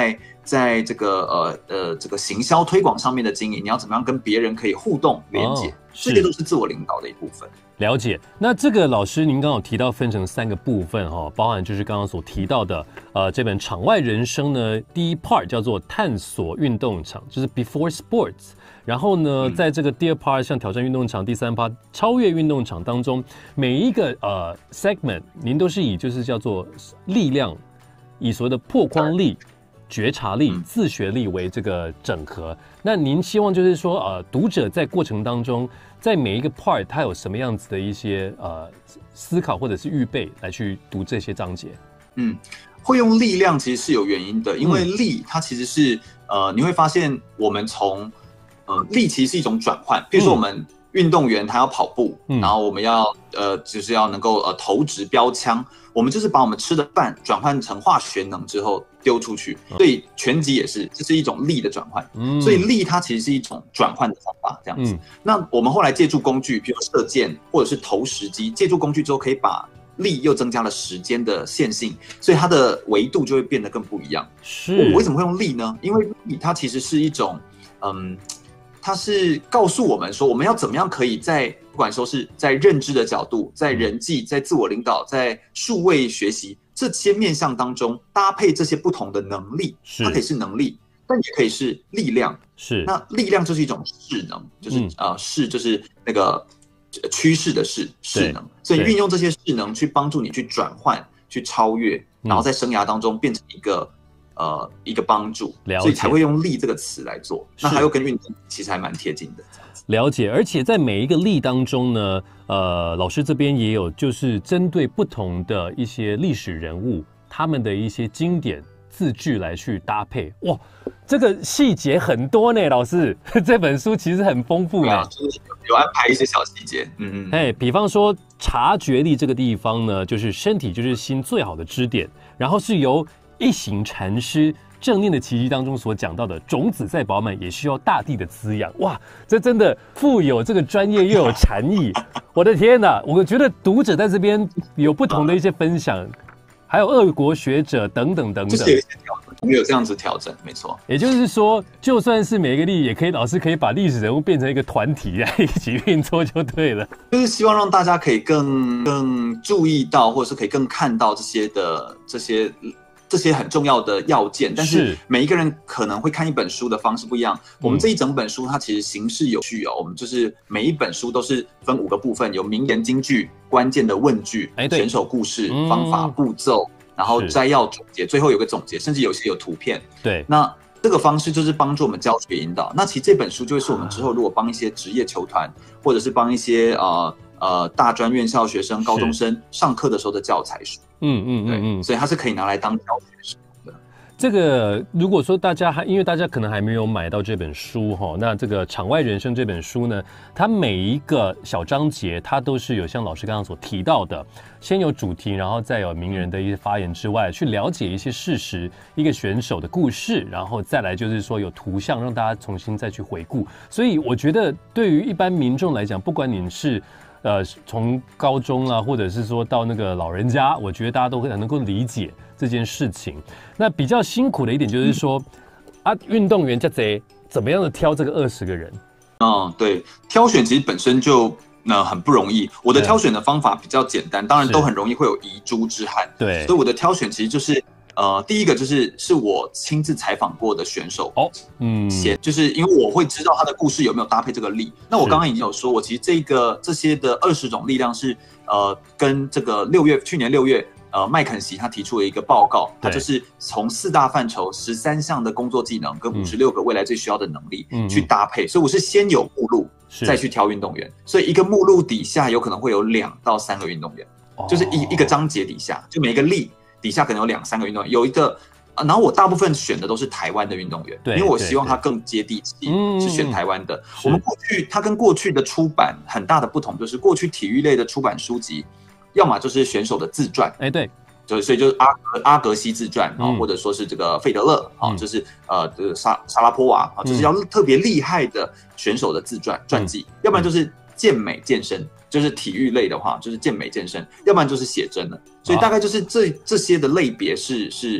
在这个呃呃这个行销推广上面的经营，你要怎么样跟别人可以互动连接，哦、这些都是自我领导的一部分。 了解。那这个老师您刚好提到分成三个部分哈，包含就是刚刚所提到的呃这本场外人生呢，第一 part 叫做探索运动场，就是 before sports。然后呢，嗯、在这个第二 part 像挑战运动场，第三 part 超越运动场当中，每一个呃 segment 您都是以就是叫做力量，以所谓的破框力、觉察力、自学力为这个整合。那您希望就是说呃读者在过程当中，在每一个 part 他有什么样子的一些呃思考或者是预备来去读这些章节？ 嗯，会用力量其实是有原因的，因为力它其实是呃你会发现我们从呃力其实是一种转换，比如说我们运动员他要跑步，嗯、然后我们要呃就是要能够呃投掷标枪，我们就是把我们吃的饭转换成化学能之后丢出去，所以拳击也是，这是一种力的转换。嗯、所以力它其实是一种转换的方法，这样子。嗯、那我们后来借助工具，比如射箭或者是投石机，借助工具之后可以把力又增加了时间的线性，所以它的维度就会变得更不一样。 是， 我为什么会用力呢？因为力它其实是一种嗯。它是告诉我们说，我们要怎么样可以在不管说是在认知的角度，在人际、在自我领导、在数位学习这些面向当中，搭配这些不同的能力，它可以是能力，但也可以是力量。 是， 那力量就是一种势能，就是、嗯、呃势就是那个趋势的势，势能。所以运用这些势能去帮助你去转换、去超越，然后在生涯当中变成一个。呃，一个帮助，所以才会用力这个词来做。那它又跟运动其实还蛮贴近的，这样子。 了解，而且在每一个力当中呢，呃，老师这边也有就是针对不同的一些历史人物，他们的一些经典字句来去搭配。哇，这个细节很多呢，老师，这本书其实很丰富啊， 就是有安排一些小细节。嗯嗯， 哎，比方说察觉力这个地方呢，就是身体就是心最好的支点，然后是由一行禅师正念的奇迹当中所讲到的种子再饱满也需要大地的滋养。哇，这真的富有这个专业又有禅意。我的天哪，我觉得读者在这边有不同的一些分享，还有俄国学者等等等等， 就是有一些调整，我们有这样子调整，没错。 也就是说，就算是每一个力，也可以老师可以把历史人物变成一个团体来一起运作就对了。 就是希望让大家可以更更注意到，或者是可以更看到这些的这些。这些很重要的要件，但是每一个人可能会看一本书的方式不一样。我们这一整本书它其实形式有序哦，我们就是每一本书都是分五个部分，有名言金句、关键的问句、选手故事、嗯、方法步骤，然后摘要总结，最后有个总结，甚至有些有图片。 对， 那这个方式就是帮助我们教学引导。那其实这本书就会是我们之后如果帮一些职业球团，或者是帮一些呃呃大专院校学生、高中生上课的时候的教材书。嗯嗯嗯嗯，所以它是可以拿来当教学书的。 这个如果说大家还因为大家可能还没有买到这本书哈，那这个场外人生这本书呢，它每一个小章节它都是有像老师刚刚所提到的，先有主题，然后再有名人的一些发言之外，去了解一些事实，一个选手的故事，然后再来就是说有图像让大家重新再去回顾。所以我觉得对于一般民众来讲，不管你是呃，从高中啊，或者是说到那个老人家，我觉得大家都很能够理解这件事情。那比较辛苦的一点就是说，嗯、啊，运动员这贼怎么样的挑这个二十个人？ 嗯，对，挑选其实本身就呃很不容易。我的挑选的方法比较简单，当然都很容易会有遗珠之憾。 对， 所以我的挑选其实就是。呃，第一个就是是我亲自采访过的选手哦，嗯，写就是因为我会知道他的故事有没有搭配这个力。那我刚刚已经有说，我其实这个这些的二十种力量是呃跟这个六月去年六月呃麦肯锡他提出了一个报告，他就是从四大范畴十三项的工作技能跟五十六个未来最需要的能力去搭配，嗯、所以我是先有目录再去挑运动员，所以一个目录底下有可能会有两到三个运动员，哦、就是一一个章节底下就每一个力。底下可能有两三个运动员，有一个，然后我大部分选的都是台湾的运动员，因为我希望他更接地气，是选台湾的。我们过去，它跟过去的出版很大的不同，就是过去体育类的出版书籍，要么就是选手的自传， 哎对， 就所以就是阿格阿格西自传啊，嗯、或者说是这个费德勒啊，嗯、就是呃这个沙沙拉波娃啊，就是要特别厉害的选手的自传传记，嗯、要不然就是健美健身。就是体育类的话，就是健美健身，要不然就是写真了。所以大概就是这这些的类别是是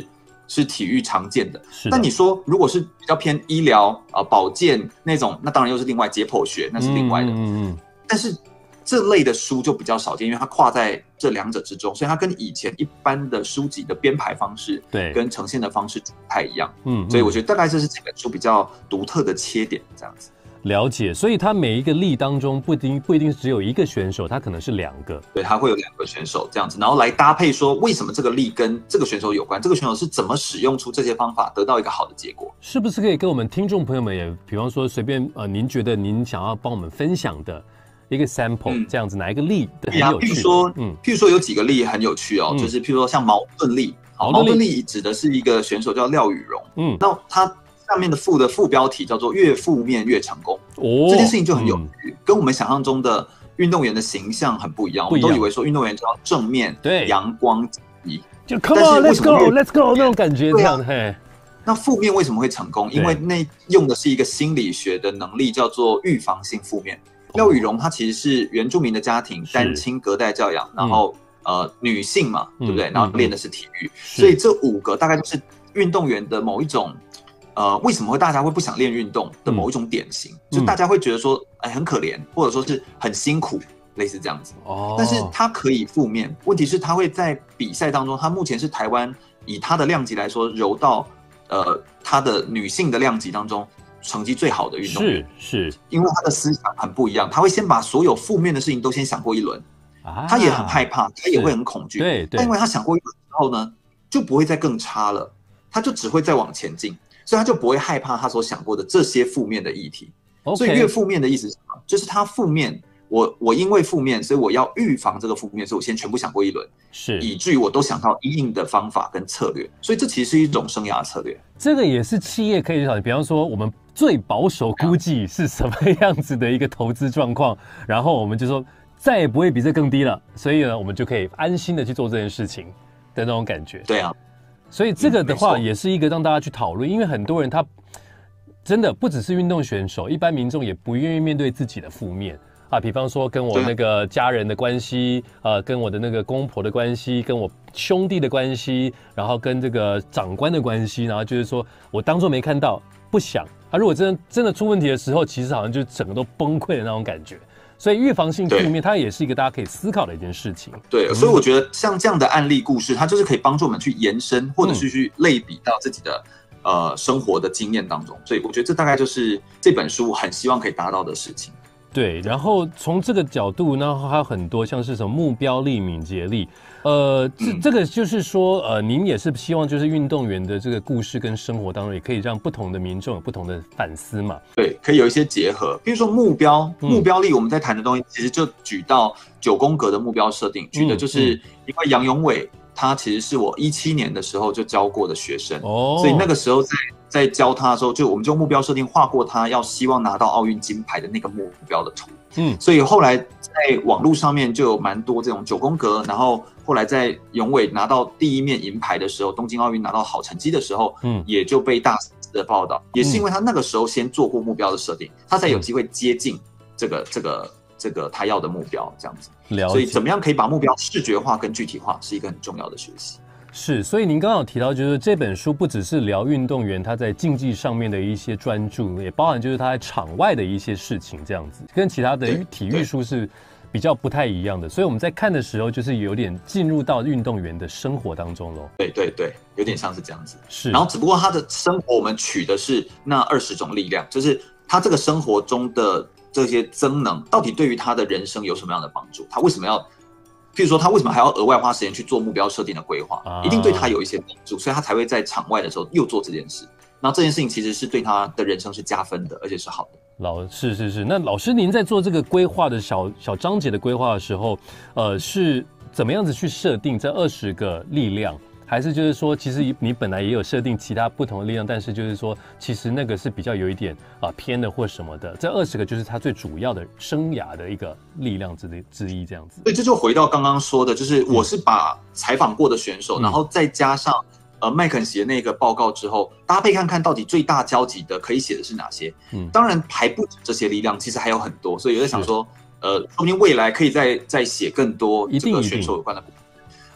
是体育常见的。 是的， 但你说如果是比较偏医疗啊、呃、保健那种，那当然又是另外解剖学，那是另外的。嗯嗯嗯。但是这类的书就比较少见，因为它跨在这两者之中，所以它跟以前一般的书籍的编排方式，对，跟呈现的方式不太一样。嗯，所以我觉得大概这是这本书比较独特的切点，这样子。 了解，所以它每一个例当中不一定不一定只有一个选手，它可能是两个， 对，它会有两个选手这样子，然后来搭配说为什么这个例跟这个选手有关，这个选手是怎么使用出这些方法得到一个好的结果， 是不是可以跟我们听众朋友们也，比方说随便呃，您觉得您想要帮我们分享的一个 sample、嗯、这样子，哪一个例很有趣的？ 譬如说，嗯，譬如说有几个例很有趣哦，嗯、就是譬如说像矛盾例，好，矛盾例指的是一个选手叫廖宇荣，嗯，那他。下面的副的副标题叫做越负面越成功，哦，这件事情就很有趣、嗯，跟我们想象中的运动员的形象很不一样。我们都以为说运动员只要正面、对阳光、积极， 就 come on let's go let's go 那种感觉这样。嘿， 那负面为什么会成功？因为那用的是一个心理学的能力，叫做预防性负面。廖宇荣他其实是原住民的家庭，单亲隔代教养，然后、嗯、呃女性嘛，对不对？然后练的是体育，所以这五个大概就是运动员的某一种。呃，为什么会大家会不想练运动的某一种典型，嗯、就大家会觉得说，哎，很可怜，或者说是很辛苦，类似这样子。哦，但是他可以负面，问题是他会在比赛当中，他目前是台湾以他的量级来说，柔道呃他的女性的量级当中成绩最好的运动员，是是，因为他的思想很不一样，他会先把所有负面的事情都先想过一轮，啊、他也很害怕，他也会很恐惧，对对，但因为他想过一轮之后呢，就不会再更差了，他就只会再往前进。所以他就不会害怕他所想过的这些负面的议题。Okay. 所以越负面的意思是什么？就是他负面，我我因为负面，所以我要预防这个负面，所以我先全部想过一轮，是以至于我都想到因应的方法跟策略。所以这其实是一种生涯策略。 这个也是企业可以考虑，比方说我们最保守估计是什么样子的一个投资状况，然后我们就说再也不会比这更低了，所以呢，我们就可以安心的去做这件事情的那种感觉。 对啊。 所以这个的话也是一个让大家去讨论，因为很多人他真的不只是运动选手，一般民众也不愿意面对自己的负面啊，比方说跟我那个家人的关系，呃，跟我的那个公婆的关系，跟我兄弟的关系，然后跟这个长官的关系，然后就是说我当作没看到，不想啊，如果真的真的出问题的时候，其实好像就整个都崩溃的那种感觉。所以预防性负面，它也是一个大家可以思考的一件事情。 对，所以我觉得像这样的案例故事，它就是可以帮助我们去延伸，或者是去类比到自己的、嗯、呃生活的经验当中。所以我觉得这大概就是这本书很希望可以达到的事情。 对，然后从这个角度呢，还有很多像是什么目标力、敏捷力，呃，这、嗯、这个就是说，呃，您也是希望就是运动员的这个故事跟生活当中，也可以让不同的民众有不同的反思嘛。 对，可以有一些结合，比如说目标、目标力，我们在谈的东西，其实就举到九宫格的目标设定，举的就是因为杨永伟，他其实是我一七年的时候就教过的学生，哦，所以那个时候在。在教他的时候，就我们就目标设定画过他要希望拿到奥运金牌的那个目标的图。嗯，所以后来在网络上面就有蛮多这种九宫格，然后后来在永伟拿到第一面银牌的时候，东京奥运拿到好成绩的时候，嗯，也就被大肆的报道，也是因为他那个时候先做过目标的设定，他才有机会接近这个这个这个他要的目标这样子。所以怎么样可以把目标视觉化跟具体化，是一个很重要的学习。 是，所以您刚刚有提到，就是这本书不只是聊运动员他在竞技上面的一些专注，也包含就是他在场外的一些事情，这样子跟其他的体育书是比较不太一样的。所以我们在看的时候，就是有点进入到运动员的生活当中咯。 对对对，有点像是这样子。是，然后只不过他的生活，我们取的是那二十种力量，就是他这个生活中的这些增能，到底对于他的人生有什么样的帮助？他为什么要？譬如说，他为什么还要额外花时间去做目标设定的规划？啊、一定对他有一些帮助，所以他才会在场外的时候又做这件事。然后这件事情其实是对他的人生是加分的，而且是好的。 老是是是，那老师您在做这个规划的小小章节的规划的时候，呃，是怎么样子去设定这二十个力量？还是就是说，其实你本来也有设定其他不同的力量，但是就是说，其实那个是比较有一点啊、呃、偏的或什么的。这二十个就是他最主要的生涯的一个力量之之一，这样子。 所以这就回到刚刚说的，就是我是把采访过的选手，嗯、然后再加上呃麦肯锡的那个报告之后，搭配看看到底最大交集的可以写的是哪些。嗯，当然还不止这些力量，其实还有很多。所以有在想说，呃，说不定未来可以再再写更多这个选手有关的部分。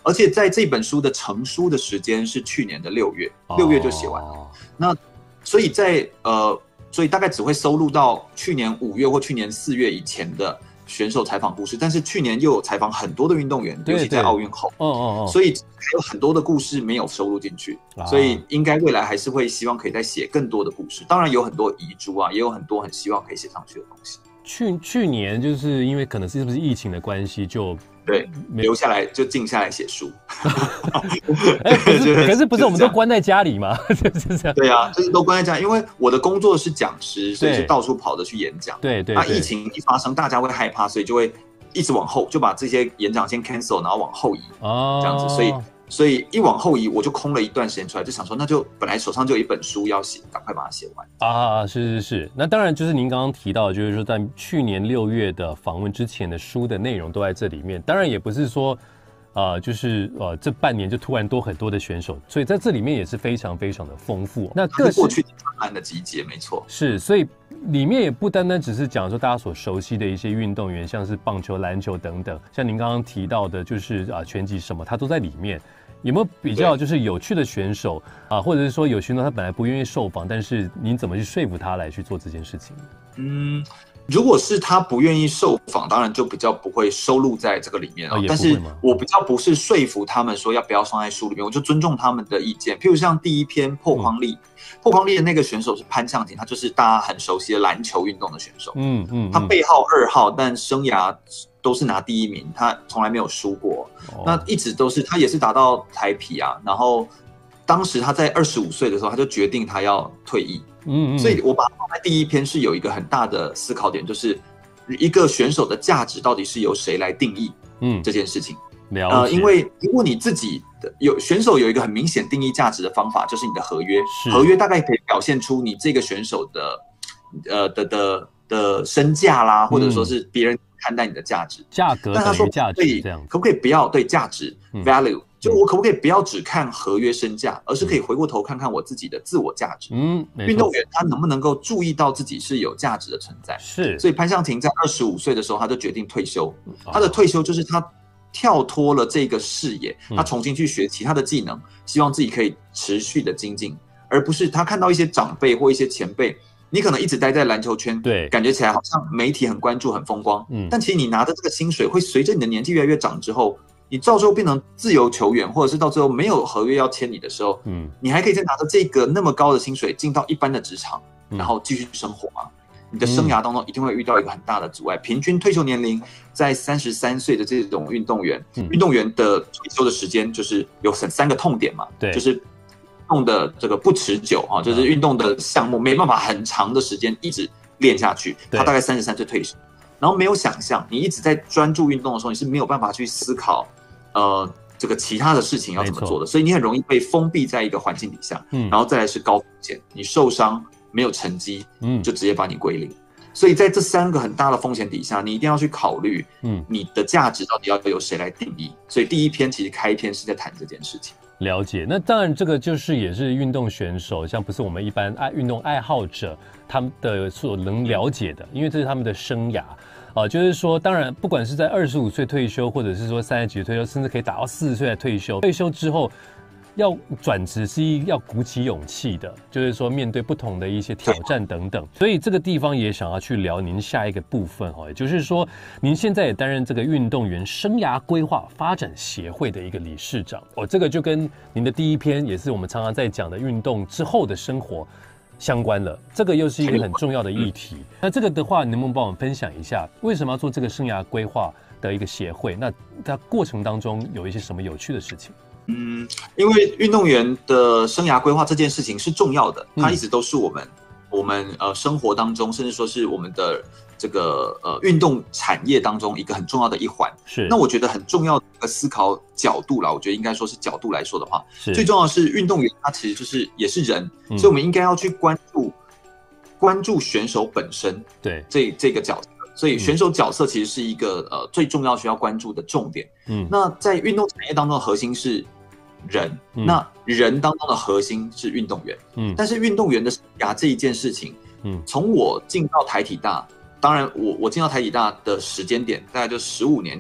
而且在这本书的成书的时间是去年的六月，六月就写完了。哦、那所以在呃，所以大概只会收录到去年五月或去年四月以前的选手采访故事，但是去年又有采访很多的运动员，尤其在奥运后，哦哦哦，所以还有很多的故事没有收录进去，啊、所以应该未来还是会希望可以再写更多的故事。当然有很多遗珠啊，也有很多很希望可以写上去的东西。 去去年就是因为可能是不是疫情的关系，就对留下来就静下来写书。 欸、可, 是可是不是我们都关在家里吗？就是这样。 对啊，就是都关在家，因为我的工作是讲师，所以是到处跑着去演讲。 对 对, 对。 那疫情一发生，大家会害怕，所以就会一直往后，就把这些演讲先 cancel， 然后往后移。哦。这样子，所以所以一往后移，我就空了一段时间出来，就想说，那就本来手上就有一本书要写，赶快把它写完。 啊，是是是。那当然就是您刚刚提到，就是说在去年六月的访问之前的书的内容都在这里面。当然也不是说。呃，就是呃，这半年就突然多很多的选手，所以在这里面也是非常非常的丰富。那各过去专栏的集结，没错， 是，所以里面也不单单只是讲说大家所熟悉的一些运动员，像是棒球、篮球等等，像您刚刚提到的，就是啊、呃、拳击什么，它都在里面。有没有比较就是有趣的选手啊、呃，或者是说有选手他本来不愿意受访，但是您怎么去说服他来去做这件事情？嗯。 如果是他不愿意受访，当然就比较不会收录在这个里面、哦、但是我比较不是说服他们说要不要放在书里面，我就尊重他们的意见。譬如像第一篇破框力，嗯、破框力的那个选手是潘向庭，他就是大家很熟悉的篮球运动的选手。嗯 嗯, 嗯，他背号二号，但生涯都是拿第一名，他从来没有输过。哦、那一直都是他也是达到台啤啊，然后当时他在二十五岁的时候，他就决定他要退役。嗯, 嗯，所以我把它放在第一篇是有一个很大的思考点，就是一个选手的价值到底是由谁来定义？嗯，这件事情。 了解。 呃，因为如果你自己的有选手有一个很明显定义价值的方法，就是你的合约，合约大概可以表现出你这个选手的呃的的的身价啦，或者说是别人看待你的价值， 价格等于价值这样， 可不可以不要对价值、嗯、value？就我可不可以不要只看合约身价，而是可以回过头看看我自己的自我价值。嗯，运动员他能不能够注意到自己是有价值的存在？ 是。 所以潘向庭在二十五岁的时候，他就决定退休。他的退休就是他跳脱了这个视野，他重新去学其他的技能，希望自己可以持续的精进，而不是他看到一些长辈或一些前辈。你可能一直待在篮球圈， 对， 感觉起来好像媒体很关注、很风光，嗯，但其实你拿的这个薪水会随着你的年纪越来越长之后，你到最后变成自由球员，或者是到最后没有合约要签你的时候，嗯，你还可以再拿着这个那么高的薪水进到一般的职场，嗯、然后继续生活吗？你的生涯当中一定会遇到一个很大的阻碍。嗯、平均退休年龄在三十三岁的这种运动员，嗯、运动员的退休的时间就是有三个痛点嘛， 对， 就是。运动的这个不持久啊，就是运动的项目没办法很长的时间一直练下去。他大概三十三岁退休，然后没有想象，你一直在专注运动的时候，你是没有办法去思考，呃，这个其他的事情要怎么做的，所以你很容易被封闭在一个环境底下。嗯，然后再来是高风险，你受伤没有成绩，嗯，就直接把你归零。所以在这三个很大的风险底下，你一定要去考虑，嗯，你的价值到底要由谁来定义。所以第一篇其实开篇是在谈这件事情。 了解，那当然这个就是也是运动选手，像不是我们一般爱运动爱好者他们的所能了解的，因为这是他们的生涯。呃，就是说，当然，不管是在二十五岁退休，或者是说三十几岁退休，甚至可以打到四十岁才退休。退休之后，要转职是要鼓起勇气的，就是说面对不同的一些挑战等等。所以这个地方也想要去聊您下一个部分哦，也就是说，您现在也担任这个运动员生涯规划发展协会的一个理事长哦，这个就跟您的第一篇也是我们常常在讲的运动之后的生活相关了，这个又是一个很重要的议题。那这个的话，能不能帮我们分享一下，为什么要做这个生涯规划的一个协会？那在过程当中有一些什么有趣的事情？ 嗯，因为运动员的生涯规划这件事情是重要的，它一直都是我们、嗯、我们呃生活当中，甚至说是我们的这个呃运动产业当中一个很重要的一环。 是， 那我觉得很重要的一个思考角度啦，我觉得应该说是角度来说的话，最重要的是运动员他其实就是也是人，嗯、所以我们应该要去关注关注选手本身， 对这这个角色。所以选手角色其实是一个、呃最重要需要关注的重点。嗯，那在运动产业当中的核心是人，嗯、那人当中的核心是运动员。嗯，但是运动员的生涯这一件事情，嗯，从我进到台体大，当然我我进到台体大的时间点大概就十五年前，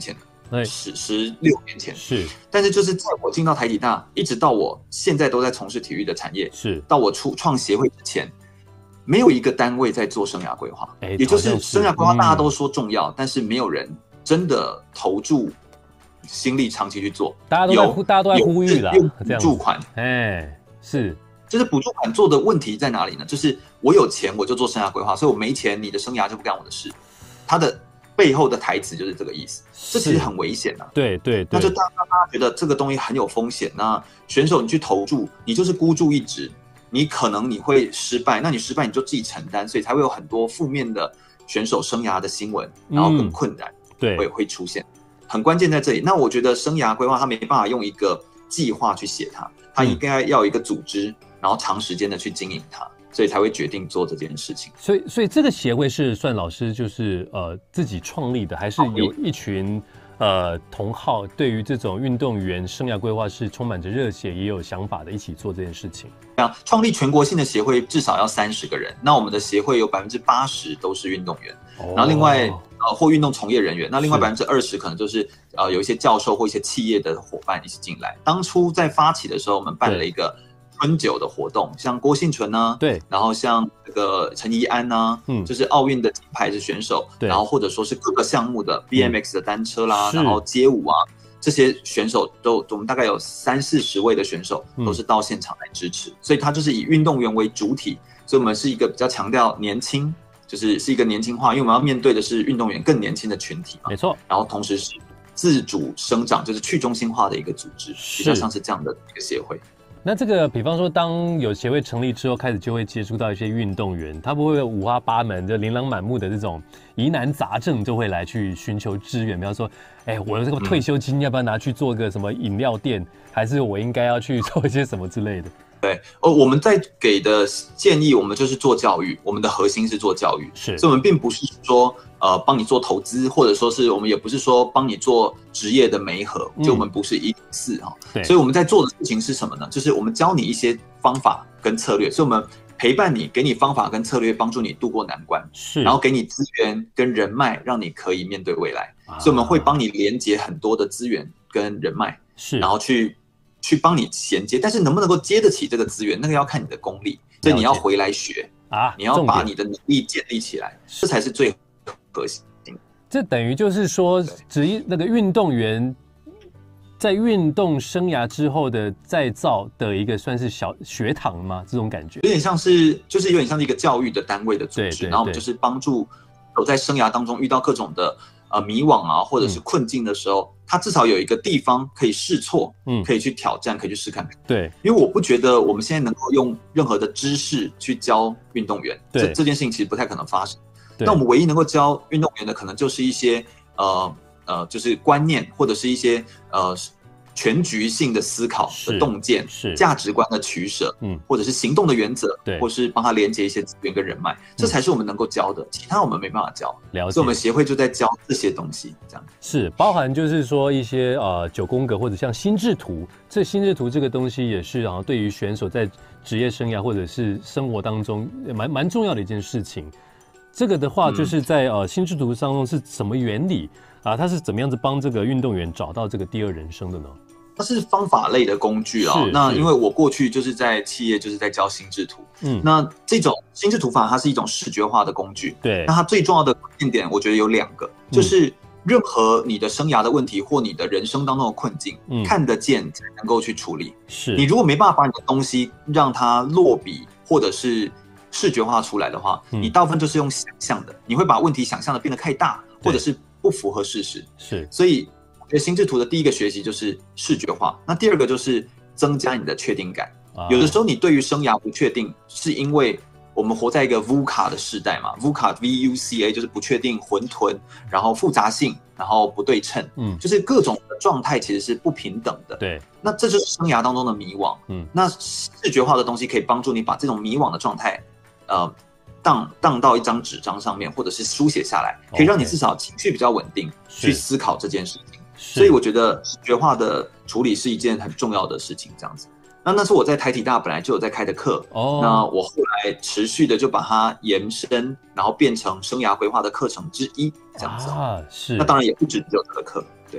十十六年前是， 但是就是在我进到台体大，一直到我现在都在从事体育的产业， 是到我出创协会之前，没有一个单位在做生涯规划， 欸、 也就是生涯规划大家都说重要，嗯、但是没有人真的投注心力长期去做。 大家都在大家都在呼吁啦， 用补助款， 哎、欸，是。 就是补助款做的问题在哪里呢？就是我有钱我就做生涯规划，所以我没钱，你的生涯就不干我的事。它的背后的台词就是这个意思，这其实很危险啊。 对对对， 那就大家觉得这个东西很有风险。那选手你去投注，你就是孤注一掷，你可能你会失败，那你失败你就自己承担，所以才会有很多负面的选手生涯的新闻，然后更困难，嗯、对，会会出现。很关键在这里。那我觉得生涯规划它没办法用一个计划去写它，它应该要有一个组织。嗯然后长时间的去经营它，所以才会决定做这件事情。 所以，所以这个协会是算老师就是呃自己创立的，还是有一群呃同好对于这种运动员生涯规划是充满着热血，也有想法的，一起做这件事情？ 创立全国性的协会至少要三十个人，那我们的协会有百分之八十都是运动员，哦、然后另外呃或运动从业人员，那另外百分之二十可能就是呃有一些教授或一些企业的伙伴一起进来。当初在发起的时候，我们办了一个春酒的活动，像郭婞淳呢， 对， 然后像这个陈怡安呢，嗯，就是奥运的金牌是选手，对，然后或者说是各个项目的 B M X 的单车啦，嗯、然后街舞啊，这些选手都，我们大概有三四十位的选手都是到现场来支持，嗯、所以他就是以运动员为主体，所以我们是一个比较强调年轻，就是是一个年轻化，因为我们要面对的是运动员更年轻的群体嘛， 没错， 然后同时是自主生长，就是去中心化的一个组织，比较像是这样的一个协会。 那这个，比方说，当有协会成立之后，开始就会接触到一些运动员，他不会有五花八门、就琳琅满目的这种疑难杂症，就会来去寻求支援。比方说，哎、欸，我的这个退休金要不要拿去做个什么饮料店，还是我应该要去做一些什么之类的？ 对，哦，我们在给的建议，我们就是做教育，我们的核心是做教育， 是， 所以我们并不是说呃帮你做投资，或者说是我们也不是说帮你做职业的媒合，就我们不是一四哈，对，所以我们在做的事情是什么呢？就是我们教你一些方法跟策略，所以我们陪伴你，给你方法跟策略，帮助你度过难关， 是， 然后给你资源跟人脉，让你可以面对未来，啊、所以我们会帮你连接很多的资源跟人脉， 是， 然后去。去帮你衔接，但是能不能够接得起这个资源，那个要看你的功力，所以你要回来学啊，你要把你的能力建立起来，这才是最核心。 这等于就是说，职业那个运动员在运动生涯之后的再造的一个算是小学堂吗？这种感觉有点像是，就是有点像是一个教育的单位的组织，然后我们就是帮助有在生涯当中遇到各种的。呃，迷惘啊，或者是困境的时候，嗯、他至少有一个地方可以试错，嗯，可以去挑战，可以去试看看。 对， 因为我不觉得我们现在能够用任何的知识去教运动员，这这件事情其实不太可能发生。那我们唯一能够教运动员的，可能就是一些呃呃，就是观念，或者是一些呃全局性的思考的洞见，是价值观的取舍，嗯，或者是行动的原则，对，或是帮他连接一些资源跟人脉，这才是我们能够教的，其他我们没办法教。 了解， 所以我们协会就在教这些东西，这样是包含就是说一些呃九宫格或者像心智图，这心智图这个东西也是啊，对于选手在职业生涯或者是生活当中蛮蛮重要的一件事情。这个的话，就是在呃心智图当中是什么原理啊？它是怎么样子帮这个运动员找到这个第二人生的呢？ 它是方法类的工具啊。那因为我过去就是在企业就是在教心智图，嗯，那这种心智图法它是一种视觉化的工具。 对， 那它最重要的关键点，我觉得有两个，就是任何你的生涯的问题或你的人生当中的困境，嗯，看得见才能够去处理。 是你如果没办法把你的东西让它落笔或者是视觉化出来的话，嗯、你大部分就是用想象的，你会把问题想象的变得太大，或者是不符合事实。 是， 所以我觉得心智图的第一个学习就是视觉化，那第二个就是增加你的确定感。啊、有的时候你对于生涯不确定，是因为我们活在一个 V U C A 的时代嘛 ，V U C A V U C A 就是不确定、混沌，然后复杂性，然后不对称，嗯，就是各种的状态其实是不平等的。 对， 那这就是生涯当中的迷惘。嗯，那视觉化的东西可以帮助你把这种迷惘的状态。呃，荡荡到一张纸张上面，或者是书写下来，可以让你至少情绪比较稳定，去思考这件事情。所以我觉得视觉化的处理是一件很重要的事情。这样子，那那是我在台体大本来就有在开的课，哦，那我后来持续的就把它延伸，然后变成生涯规划的课程之一，这样子啊。是，那当然也不只只有这个课，对。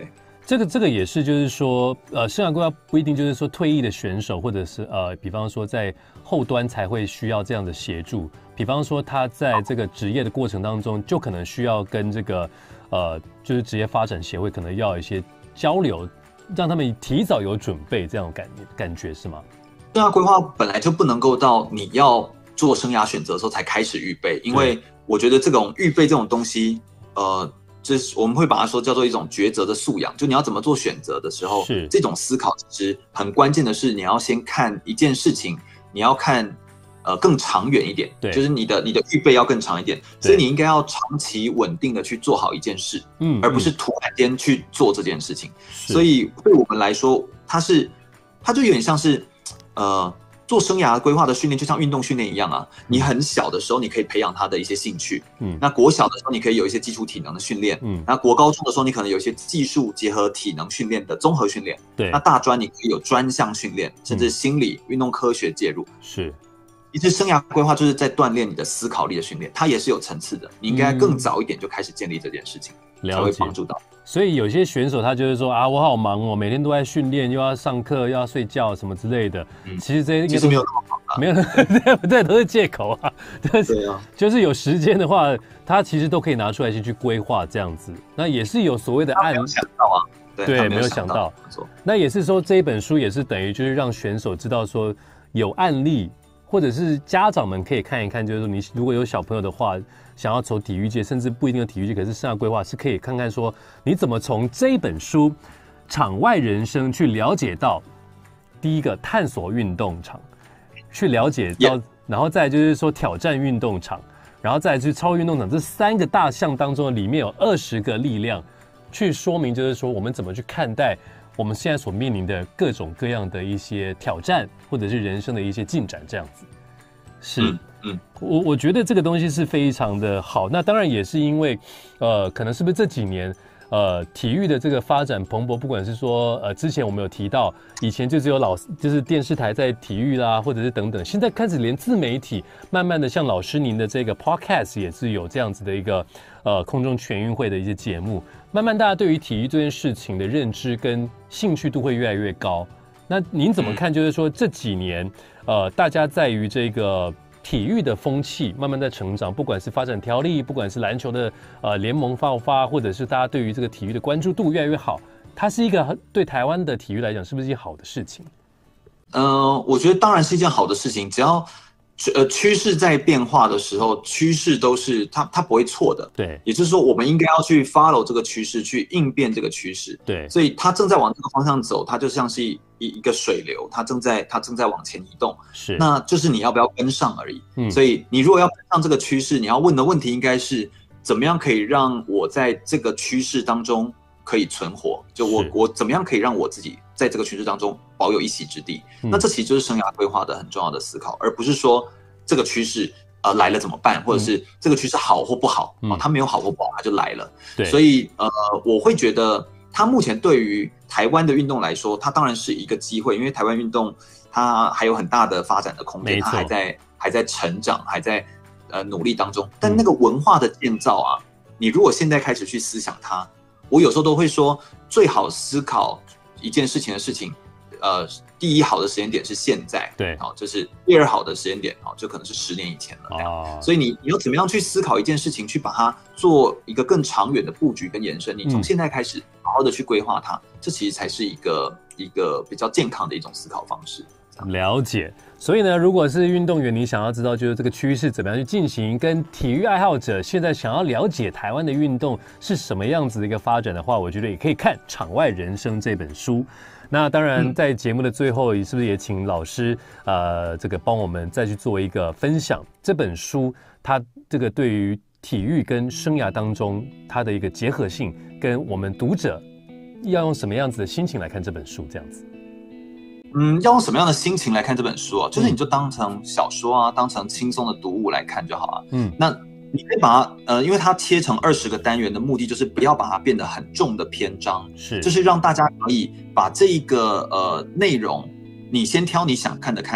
这个这个也是，就是说，呃，生涯规划不一定就是说退役的选手，或者是呃，比方说在后端才会需要这样的协助。比方说他在这个职业的过程当中，就可能需要跟这个呃，就是职业发展协会可能要一些交流，让他们提早有准备，这样感感觉是吗？ 生涯规划本来就不能够到你要做生涯选择的时候才开始预备，因为我觉得这种预备这种东西，呃。就是我们会把它说叫做一种抉择的素养，就你要怎么做选择的时候，这种思考其实很关键的是，你要先看一件事情，你要看呃更长远一点，对，就是你的你的预备要更长一点，所以你应该要长期稳定的去做好一件事，嗯，而不是突然间去做这件事情。所以对我们来说，它是它就有点像是呃。做生涯规划的训练就像运动训练一样啊，你很小的时候你可以培养他的一些兴趣，嗯，那国小的时候你可以有一些基础体能的训练，嗯，那国高中的时候你可能有一些技术结合体能训练的综合训练，对，那大专你可以有专项训练，甚至心理、运动科学介入，是。其实生涯规划就是在锻炼你的思考力的训练，它也是有层次的，你应该更早一点就开始建立这件事情，嗯、才会帮助到。 所以有些选手他就是说啊，我好忙哦，每天都在训练，又要上课，又要睡觉什么之类的。嗯、其实这些其实没有那么忙啊， 没有，对不对？都是借口啊。 对啊， 就是有时间的话，他其实都可以拿出来先去规划这样子。那也是有所谓的案， 没有想到啊， 对，对没有想到。那也是说这一本书也是等于就是让选手知道说有案例。或者是家长们可以看一看，就是说你如果有小朋友的话，想要走体育界，甚至不一定有体育界，可是生涯规划是可以看看说你怎么从这一本书《场外人生》去了解到第一个探索运动场，去了解到， yeah. 然后再就是说挑战运动场，然后再去超越运动场，这三个大项当中里面有二十个力量，去说明就是说我们怎么去看待。我们现在所面临的各种各样的一些挑战，或者是人生的一些进展，这样子，是，嗯，嗯我我觉得这个东西是非常的好。那当然也是因为，呃，可能是不是这几年，呃，体育的这个发展蓬勃，不管是说，呃，之前我们有提到，以前就只有老，就是电视台在体育啦，或者是等等，现在开始连自媒体，慢慢的像老师您的这个 podcast 也是有这样子的一个，呃，空中全运会的一些节目。慢慢大家对于体育这件事情的认知跟兴趣度会越来越高。那您怎么看？就是说这几年，呃，大家在于这个体育的风气慢慢在成长，不管是发展条例，不管是篮球的呃联盟爆发，或者是大家对于这个体育的关注度越来越好，它是一个对台湾的体育来讲，是不是一件好的事情？ 嗯、呃，我觉得当然是一件好的事情，只要。呃，趋势在变化的时候，趋势都是它它不会错的。对，也就是说，我们应该要去 follow 这个趋势，去应变这个趋势。对，所以它正在往这个方向走，它就像是一一个水流，它正在它正在往前移动。是，那就是你要不要跟上而已。嗯，所以你如果要跟上这个趋势，你要问的问题应该是怎么样可以让我在这个趋势当中可以存活？就我我怎么样可以让我自己在这个趋势当中保有一席之地？嗯、那这其实就是生涯规划的很重要的思考，而不是说这个趋势呃来了怎么办，或者是这个趋势好或不好，嗯、哦，它没有好或不好，它就来了。对，所以呃，我会觉得它目前对于台湾的运动来说，它当然是一个机会，因为台湾运动它还有很大的发展的空间，它还在还在成长，还在呃努力当中。但那个文化的建造啊，你如果现在开始去思想它，我有时候都会说，最好思考一件事情的事情。呃，第一好的时间点是现在，对，好、哦，就是第二好的时间点，哦，就可能是十年以前了。哦，所以你你要怎么样去思考一件事情，去把它做一个更长远的布局跟延伸？你从现在开始好好的去规划它，这其实才是一个一个比较健康的一种思考方式。 了解。所以呢，如果是运动员，你想要知道就是这个趋势怎么样去进行，跟体育爱好者现在想要了解台湾的运动是什么样子的一个发展的话，我觉得也可以看《场外人生》这本书。那当然，在节目的最后，是不是也请老师呃，这个帮我们再去做一个分享？这本书它这个对于体育跟生涯当中它的一个结合性，跟我们读者要用什么样子的心情来看这本书？这样子。 嗯，要用什么样的心情来看这本书啊？就是你就当成小说啊，当成轻松的读物来看就好了。嗯，那你可以把它呃，因为它切成二十个单元的目的，就是不要把它变得很重的篇章，是，就是让大家可以把这一个呃内容，你先挑你想看的看。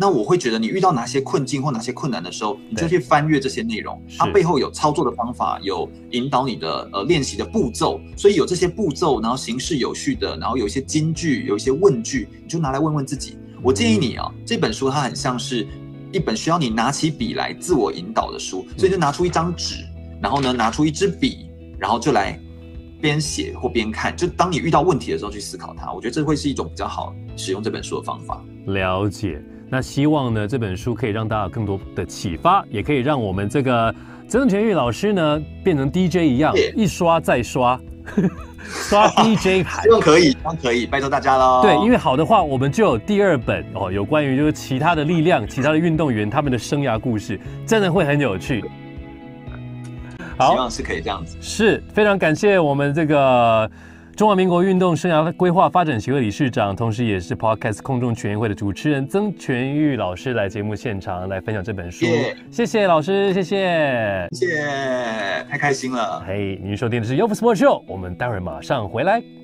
那我会觉得你遇到哪些困境或哪些困难的时候，你就去翻阅这些内容，它背后有操作的方法，有引导你的呃练习的步骤，所以有这些步骤，然后形式有序的，然后有一些金句，有一些问句，你就拿来问问自己。我建议你啊，这本书它很像是一本需要你拿起笔来自我引导的书，所以就拿出一张纸，然后呢拿出一支笔，然后就来边写或边看，就当你遇到问题的时候去思考它。我觉得这会是一种比较好使用这本书的方法。 了解。那希望呢这本书可以让大家有更多的启发，也可以让我们这个曾全玉老师呢变成 D J 一样， yeah. 一刷再刷，刷 D J 牌。 希望可以，希望可以，拜托大家喽。 对，因为好的话，我们就有第二本哦，有关于就是其他的力量、其他的运动员他们的生涯故事，真的会很有趣。好， 希望是可以这样子。 是非常感谢我们这个中华民国运动生涯规划发展协会理事长，同时也是 Podcast 空中全运会的主持人曾全玉老师来节目现场来分享这本书。Yeah. 谢谢老师，谢谢， 谢谢，太开心了。 嘿，您收听的是 Youfu Sports Show， 我们待会儿马上回来。